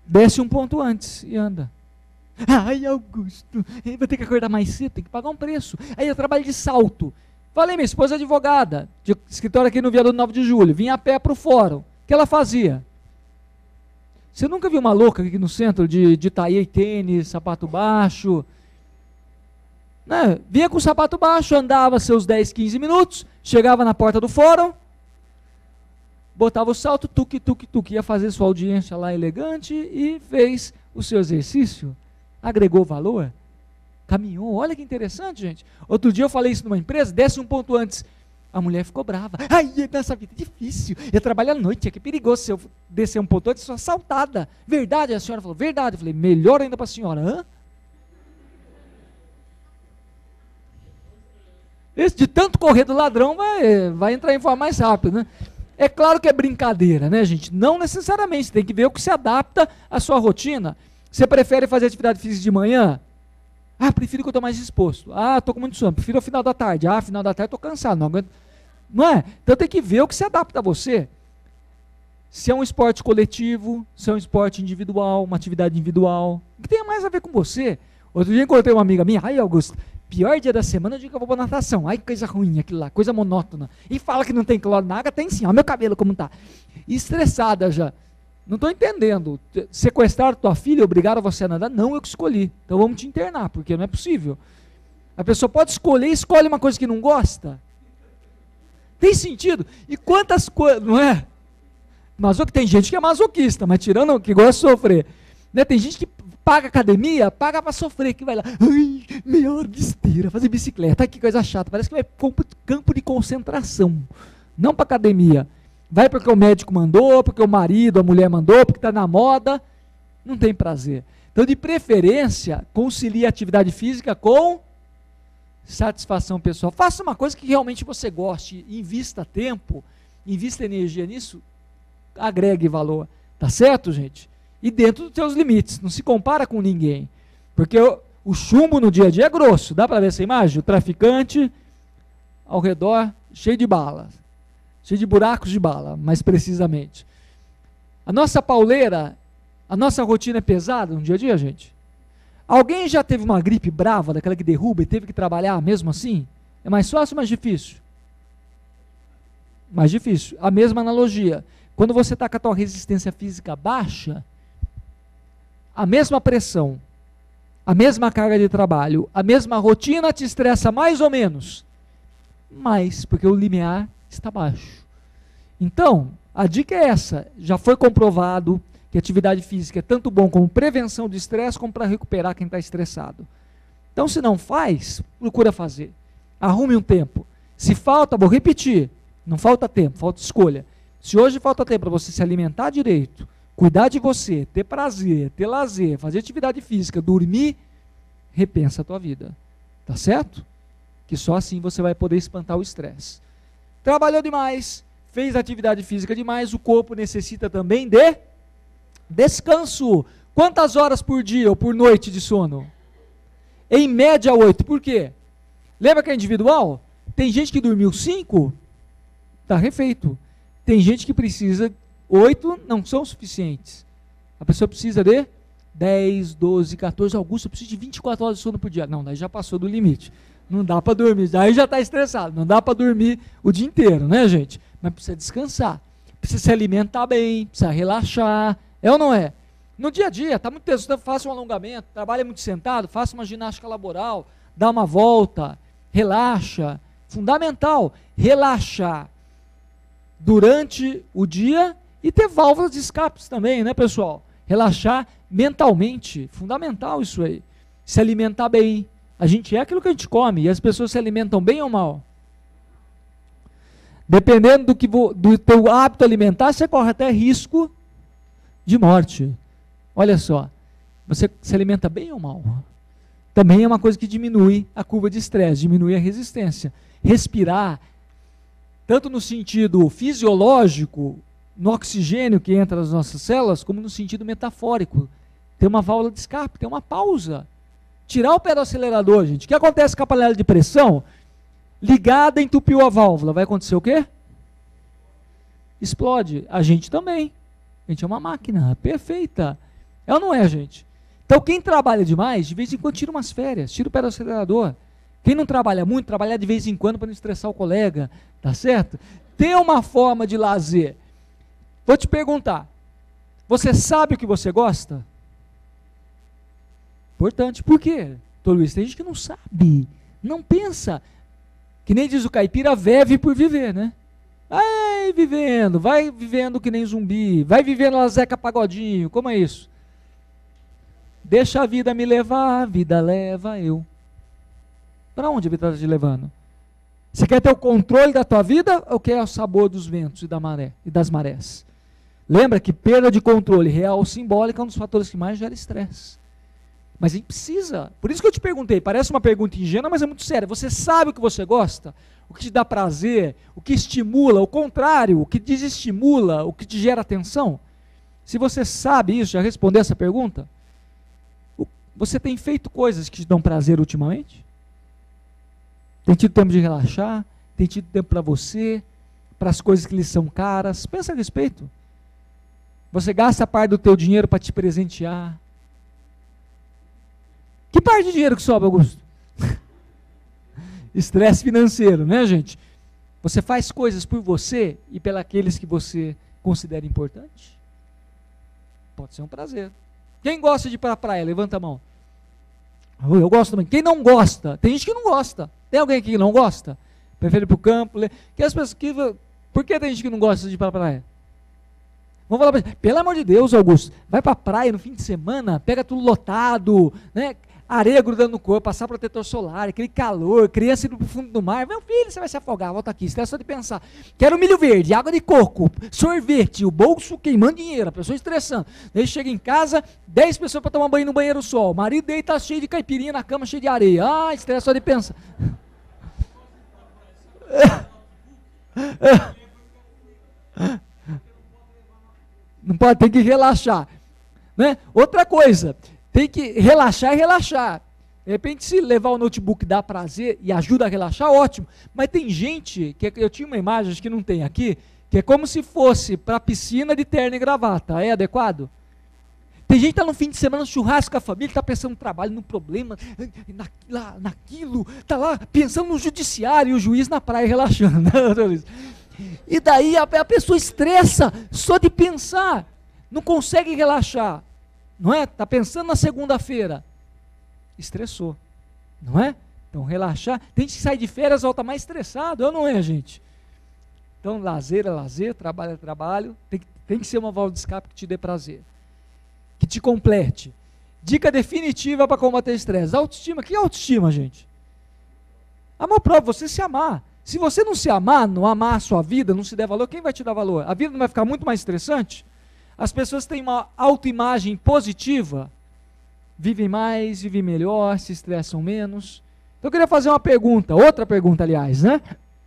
desce um ponto antes e anda. Ai, Augusto, vou ter que acordar mais cedo, tem que pagar um preço. Aí eu trabalho de salto. Falei, minha esposa é advogada, de escritório aqui no Viaduto nove de julho, vinha a pé para o fórum. O que ela fazia? Você nunca viu uma louca aqui no centro de, de taia e tênis, sapato baixo? Né? Vinha com o sapato baixo, andava seus dez, quinze minutos, chegava na porta do fórum, botava o salto, tuque, tuque, tuque, ia fazer sua audiência lá elegante e fez o seu exercício. Agregou valor, caminhou. Olha que interessante, gente. Outro dia eu falei isso numa empresa, desce um ponto antes. A mulher ficou brava. Ai, nessa vida é difícil. Eu trabalho à noite, é que é perigoso se eu descer um ponto antes, sou assaltada. Verdade? A senhora falou, verdade. Eu falei, melhor ainda para a senhora. Hã? Esse de tanto correr do ladrão vai, vai entrar em forma mais rápido, né? É claro que é brincadeira, né, gente? Não necessariamente, você tem que ver o que se adapta à sua rotina. Você prefere fazer atividade física de manhã? Ah, prefiro que eu estou mais disposto. Ah, estou com muito sono. Prefiro o final da tarde. Ah, final da tarde estou cansado, não aguento. Não é? Então tem que ver o que se adapta a você. Se é um esporte coletivo, se é um esporte individual, uma atividade individual, o que tem mais a ver com você. Outro dia encontrei uma amiga minha, ai Augusto, pior dia da semana é o dia que eu vou para natação. Ai, que coisa ruim aquilo lá, coisa monótona. E fala que não tem cloro na água, tem sim, olha meu cabelo como tá. Estressada já. Não estou entendendo. Sequestraram tua filha e obrigaram você a nadar? Não, eu que escolhi. Então vamos te internar, porque não é possível. A pessoa pode escolher e escolhe uma coisa que não gosta. Tem sentido? E quantas coisas, não é? Mas tem gente que é masoquista, mas tirando que gosta de sofrer. Né? Tem gente que paga academia, paga para sofrer, que vai lá, ai, meia hora de esteira, fazer bicicleta, ai, que coisa chata, parece que vai para campo de concentração, não para academia. Vai porque o médico mandou, porque o marido, a mulher mandou, porque está na moda, não tem prazer. Então, de preferência, concilie a atividade física com satisfação pessoal. Faça uma coisa que realmente você goste, invista tempo, invista energia nisso, agregue valor. Tá certo, gente? E dentro dos seus limites, não se compara com ninguém. Porque o, o chumbo no dia a dia é grosso. Dá para ver essa imagem? O traficante ao redor, cheio de balas. Cheio de buracos de bala, mais precisamente. A nossa pauleira, a nossa rotina é pesada no dia a dia, gente? Alguém já teve uma gripe brava, daquela que derruba e teve que trabalhar mesmo assim? É mais fácil ou mais difícil? Mais difícil. A mesma analogia. Quando você está com a tua resistência física baixa, a mesma pressão, a mesma carga de trabalho, a mesma rotina te estressa mais ou menos? Mais, porque o limiar está baixo. Então, a dica é essa, já foi comprovado que atividade física é tanto bom como prevenção do estresse, como para recuperar quem está estressado. Então, se não faz, procura fazer. Arrume um tempo. Se falta, vou repetir, não falta tempo, falta escolha. Se hoje falta tempo para você se alimentar direito, cuidar de você, ter prazer, ter lazer, fazer atividade física, dormir, repensa a tua vida. Tá certo? Que só assim você vai poder espantar o estresse. Trabalhou demais, fez atividade física demais, o corpo necessita também de descanso. Quantas horas por dia ou por noite de sono? Em média, oito. Por quê? Lembra que é individual? Tem gente que dormiu cinco, está refeito. Tem gente que precisa, oito não são suficientes. A pessoa precisa de dez, doze, quatorze, Augusto, eu preciso de vinte e quatro horas de sono por dia. Não, daí já passou do limite. Não dá para dormir, daí já está estressado. Não dá para dormir o dia inteiro, né, gente? Mas precisa descansar. Precisa se alimentar bem, precisa relaxar. É ou não é? No dia a dia, está muito tenso, faça um alongamento, trabalha muito sentado, faça uma ginástica laboral, dá uma volta, relaxa. Fundamental, relaxar durante o dia e ter válvulas de escapes também, né, pessoal? Relaxar mentalmente, fundamental isso aí. Se alimentar bem. A gente é aquilo que a gente come, e as pessoas se alimentam bem ou mal? Dependendo do, que vo, do teu hábito alimentar, você corre até risco de morte. Olha só, você se alimenta bem ou mal? Também é uma coisa que diminui a curva de estresse, diminui a resistência. Respirar, tanto no sentido fisiológico, no oxigênio que entra nas nossas células, como no sentido metafórico. Tem uma válvula de escape, tem uma pausa. Tirar o pé do acelerador, gente. O que acontece com a panela de pressão? Ligada, entupiu a válvula. Vai acontecer o quê? Explode. A gente também. A gente é uma máquina perfeita. É ou não é, gente? Então, quem trabalha demais, de vez em quando tira umas férias, tira o pé do acelerador. Quem não trabalha muito, trabalhar de vez em quando para não estressar o colega, tá certo? Tem uma forma de lazer. Vou te perguntar, você sabe o que você gosta? Importante, por quê? Doutor Luiz, tem gente que não sabe, não pensa. Que nem diz o caipira, vive por viver, né? Vai vivendo, vai vivendo que nem zumbi, vai vivendo a Zeca Pagodinho, como é isso? Deixa a vida me levar, a vida leva eu. Para onde a vida está te levando? Você quer ter o controle da tua vida ou quer o sabor dos ventos e da maré e das marés? Lembra que perda de controle real ou simbólica é um dos fatores que mais gera estresse. Mas a gente precisa. Por isso que eu te perguntei, parece uma pergunta ingênua, mas é muito séria. Você sabe o que você gosta? O que te dá prazer? O que estimula? O contrário, o que desestimula? O que te gera atenção? Se você sabe isso, já respondeu essa pergunta? Você tem feito coisas que te dão prazer ultimamente? Tem tido tempo de relaxar? Tem tido tempo para você? Para as coisas que lhe são caras? Pensa a respeito. Você gasta parte do teu dinheiro para te presentear? Que parte de dinheiro que sobra, Augusto? Estresse financeiro, né, gente? Você faz coisas por você e pelos que você considera importante? Pode ser um prazer. Quem gosta de ir para a praia? Levanta a mão. Eu gosto também. Quem não gosta? Tem gente que não gosta. Tem alguém aqui que não gosta? Prefere ir para o campo? Que as pessoas que... Por que tem gente que não gosta de ir para a praia? Vamos falar pra... Pelo amor de Deus, Augusto, vai para a praia no fim de semana, pega tudo lotado, né? Areia grudando no corpo, passar protetor solar, aquele calor, criança indo pro fundo do mar. Meu filho, você vai se afogar, volta aqui, estressa só de pensar. Quero milho verde, água de coco, sorvete, o bolso queimando dinheiro, a pessoa estressando. Daí chega em casa, dez pessoas para tomar banho no banheiro sol. O marido dele tá cheio de caipirinha na cama, cheio de areia. Ah, estressa só de pensar. Não pode, tem que relaxar. Né? Outra coisa, tem que relaxar e relaxar. De repente, se levar o notebook dá prazer e ajuda a relaxar, ótimo. Mas tem gente, que eu tinha uma imagem, acho que não tem aqui, que é como se fosse para a piscina de terno e gravata. É adequado? Tem gente que está no fim de semana no churrasco com a família, está pensando no trabalho, no problema, na, lá, naquilo, está lá pensando no judiciário e o juiz na praia relaxando. E daí a, a pessoa estressa só de pensar, não consegue relaxar. Não é? Está pensando na segunda-feira. Estressou. Não é? Então, relaxar. Tem gente que sai de férias, volta mais estressado. Eu não é, gente. Então, lazer é lazer, trabalho é trabalho. Tem que, tem que ser uma válvula de escape que te dê prazer. Que te complete. Dica definitiva para combater estresse. Autoestima. Que é autoestima, gente? Amor próprio, você se amar. Se você não se amar, não amar a sua vida, não se der valor, quem vai te dar valor? A vida não vai ficar muito mais estressante? As pessoas têm uma autoimagem positiva, vivem mais, vivem melhor, se estressam menos. Então eu queria fazer uma pergunta, outra pergunta, aliás, né?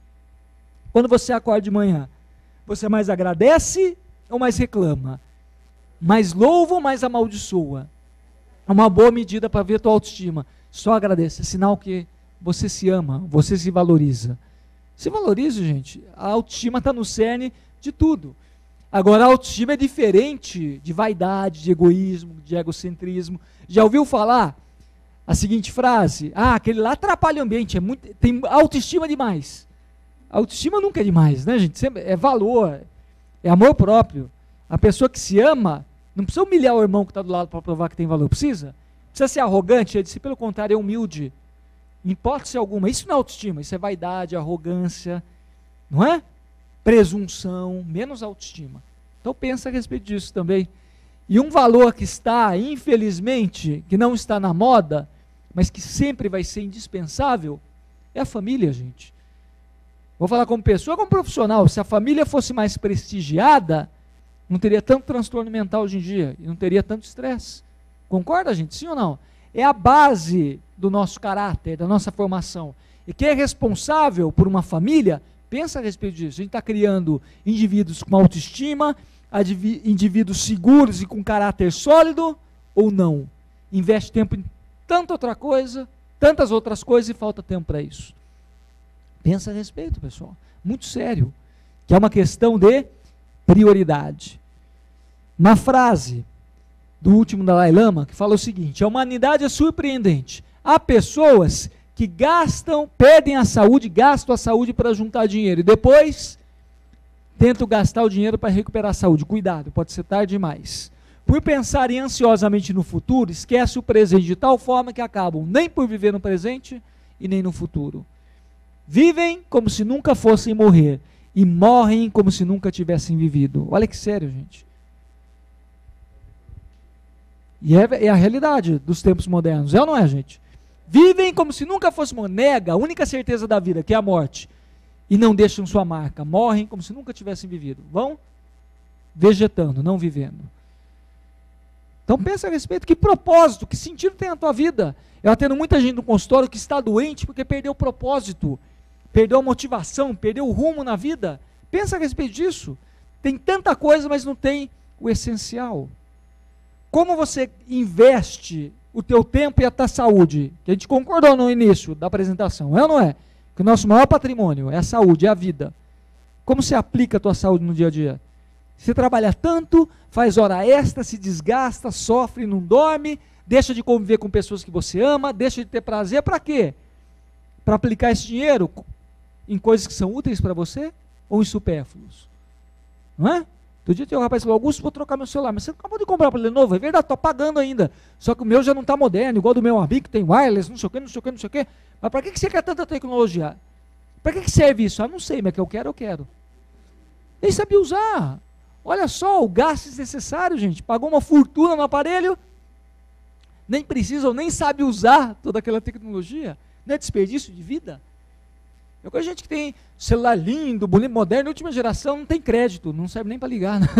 Quando você acorda de manhã, você mais agradece ou mais reclama? Mais louva ou mais amaldiçoa? É uma boa medida para ver a tua autoestima. Só agradeça, é sinal que você se ama, você se valoriza. Se valoriza, gente. A autoestima está no cerne de tudo. Agora, a autoestima é diferente de vaidade, de egoísmo, de egocentrismo. Já ouviu falar a seguinte frase? Ah, aquele lá atrapalha o ambiente, é muito, tem autoestima demais. A autoestima nunca é demais, né, gente? Sempre é valor, é amor próprio. A pessoa que se ama, não precisa humilhar o irmão que está do lado para provar que tem valor. Precisa? Precisa ser arrogante? Ele disse, pelo contrário, é humilde. Em hipótese alguma. Isso não é autoestima, isso é vaidade, arrogância, não é? Presunção, menos autoestima. Então pensa a respeito disso também. E um valor que está, infelizmente, que não está na moda, mas que sempre vai ser indispensável, é a família, gente. Vou falar como pessoa, como profissional. Se a família fosse mais prestigiada, não teria tanto transtorno mental hoje em dia, e não teria tanto estresse. Concorda, gente? Sim ou não? É a base do nosso caráter, da nossa formação. E quem é responsável por uma família, pensa a respeito disso. A gente está criando indivíduos com autoestima, indivíduos seguros e com caráter sólido, ou não? Investe tempo em tanta outra coisa, tantas outras coisas e falta tempo para isso. Pensa a respeito, pessoal. Muito sério. Que é uma questão de prioridade. Uma frase. do último Dalai Lama, que fala o seguinte: a humanidade é surpreendente. Há pessoas que gastam, perdem a saúde, gastam a saúde para juntar dinheiro e depois tentam gastar o dinheiro para recuperar a saúde. Cuidado, pode ser tarde demais. Por pensarem ansiosamente no futuro, esquece o presente de tal forma que acabam nem por viver no presente e nem no futuro. Vivem como se nunca fossem morrer e morrem como se nunca tivessem vivido. Olha que sério, gente. E é, é a realidade dos tempos modernos, é ou não é, gente? Vivem como se nunca fossem morrer, nega a única certeza da vida, que é a morte, e não deixam sua marca, morrem como se nunca tivessem vivido. Vão vegetando, não vivendo. Então pensa a respeito, que propósito, que sentido tem a tua vida? Eu atendo muita gente no consultório que está doente porque perdeu o propósito, perdeu a motivação, perdeu o rumo na vida. Pensa a respeito disso. Tem tanta coisa, mas não tem o essencial. Como você investe o teu tempo e a tua saúde? Que a gente concordou no início da apresentação, é ou não é? Que o nosso maior patrimônio é a saúde, é a vida. Como você aplica a tua saúde no dia a dia? Você trabalha tanto, faz hora extra, se desgasta, sofre, não dorme, deixa de conviver com pessoas que você ama, deixa de ter prazer, para quê? Para aplicar esse dinheiro em coisas que são úteis para você ou em supérfluos? Não é? Outro dia tem um rapaz que falou: Augusto, vou trocar meu celular, mas você acabou de comprar para ele novo? É verdade, estou pagando ainda, só que o meu já não está moderno, igual do meu amigo que tem wireless, não sei o que, não sei o que, não sei o que. Mas para que você quer tanta tecnologia? Para que serve isso? Ah, não sei, mas que eu quero, eu quero. Nem sabia usar. Olha só, o gasto desnecessário, gente. Pagou uma fortuna no aparelho, nem precisa ou nem sabe usar toda aquela tecnologia. Não é desperdício de vida? Eu conheço gente que tem celular lindo, bonito, moderno, última geração, não tem crédito, não serve nem para ligar. Né?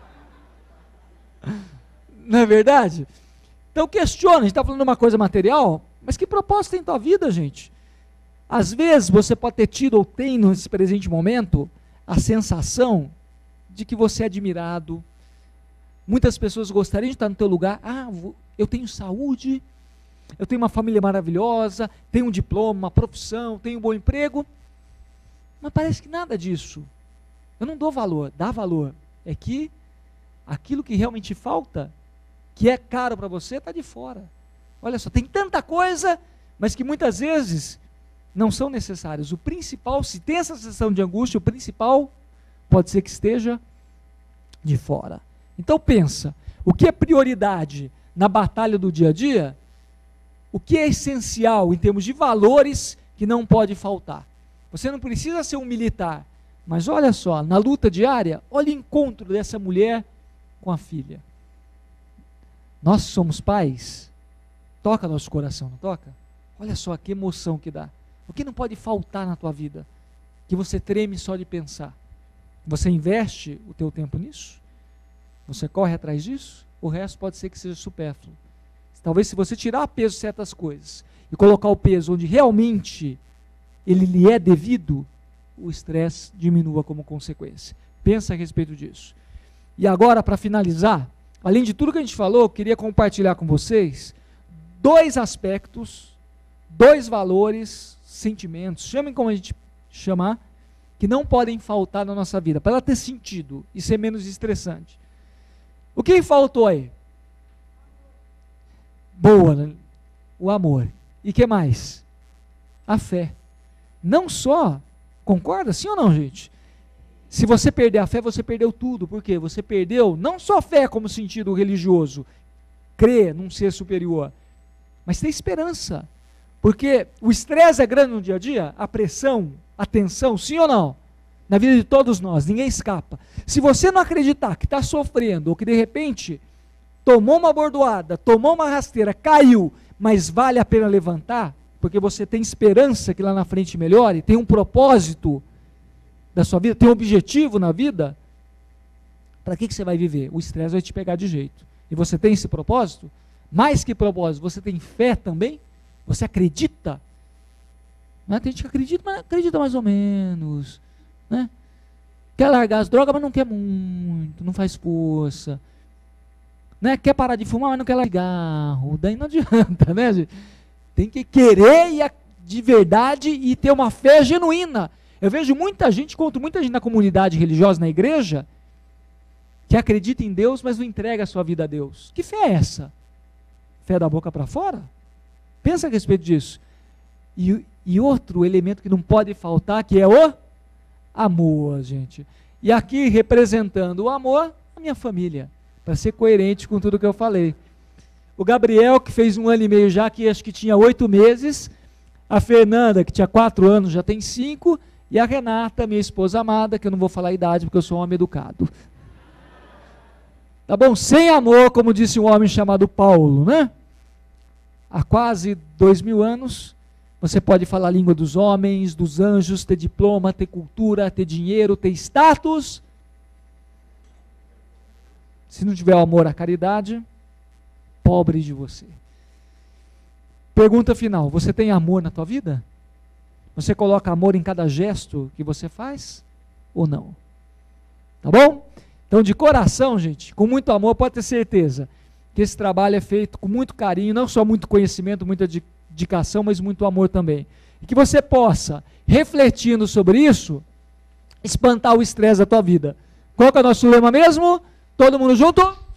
Não é verdade? Então questiona, a gente está falando de uma coisa material, mas que propósito tem tua vida, gente? Às vezes você pode ter tido ou tem nesse presente momento a sensação de que você é admirado. Muitas pessoas gostariam de estar no teu lugar. Ah, eu tenho saúde, eu tenho uma família maravilhosa, tenho um diploma, uma profissão, tenho um bom emprego, mas parece que nada disso. Eu não dou valor. Dá valor. É que aquilo que realmente falta, que é caro para você, está de fora. Olha só, tem tanta coisa, mas que muitas vezes não são necessárias. O principal, se tem essa sensação de angústia, o principal pode ser que esteja de fora. Então pensa, o que é prioridade na batalha do dia a dia? O que é essencial em termos de valores que não pode faltar? Você não precisa ser um militar, mas olha só, na luta diária, olha o encontro dessa mulher com a filha. Nós somos pais, toca nosso coração, não toca? Olha só que emoção que dá. O que não pode faltar na tua vida? Que você treme só de pensar. Você investe o teu tempo nisso? Você corre atrás disso? O resto pode ser que seja supérfluo. Talvez se você tirar a peso certas coisas e colocar o peso onde realmente ele lhe é devido, o estresse diminua como consequência. Pensa a respeito disso. E agora, para finalizar, além de tudo que a gente falou, eu queria compartilhar com vocês dois aspectos, dois valores, sentimentos, chamem como a gente chamar, que não podem faltar na nossa vida, para ela ter sentido e ser menos estressante. O que faltou aí? Boa, né? O amor. E que mais? A fé. Não só, concorda? Sim ou não, gente? Se você perder a fé, você perdeu tudo. Por quê? Você perdeu não só a fé como sentido religioso, crer num ser superior, mas ter esperança. Porque o estresse é grande no dia a dia, a pressão, a tensão, sim ou não? Na vida de todos nós, ninguém escapa. Se você não acreditar que está sofrendo, ou que de repente tomou uma bordoada, tomou uma rasteira, caiu, mas vale a pena levantar, porque você tem esperança que lá na frente melhore, tem um propósito da sua vida, tem um objetivo na vida, para que, que você vai viver? O estresse vai te pegar de jeito. E você tem esse propósito? Mais que propósito, você tem fé também? Você acredita? Né? Tem gente que acredita, mas acredita mais ou menos. Né? Quer largar as drogas, mas não quer muito, não faz força. Né? Quer parar de fumar, mas não quer largar cigarro. Daí não adianta, né, gente? Tem que querer e a, de verdade e ter uma fé genuína. Eu vejo muita gente, conto muita gente na comunidade religiosa, na igreja, que acredita em Deus, mas não entrega a sua vida a Deus. Que fé é essa? Fé da boca para fora? Pensa a respeito disso. E, e outro elemento que não pode faltar, que é o amor, gente. E aqui, representando o amor, a minha família, para ser coerente com tudo que eu falei. O Gabriel, que fez um ano e meio já, que acho que tinha oito meses, a Fernanda, que tinha quatro anos, já tem cinco, e a Renata, minha esposa amada, que eu não vou falar a idade, porque eu sou um homem educado. Tá bom? Sem amor, como disse um homem chamado Paulo, né? Há quase dois mil anos, você pode falar a língua dos homens, dos anjos, ter diploma, ter cultura, ter dinheiro, ter status. Se não tiver o amor à caridade, pobre de você. Pergunta final, você tem amor na tua vida? Você coloca amor em cada gesto que você faz? Ou não? Tá bom? Então, de coração, gente, com muito amor, pode ter certeza que esse trabalho é feito com muito carinho, não só muito conhecimento, muita dedicação, mas muito amor também. E que você possa, refletindo sobre isso, espantar o estresse da tua vida. Qual que é o nosso lema mesmo? Todo mundo junto?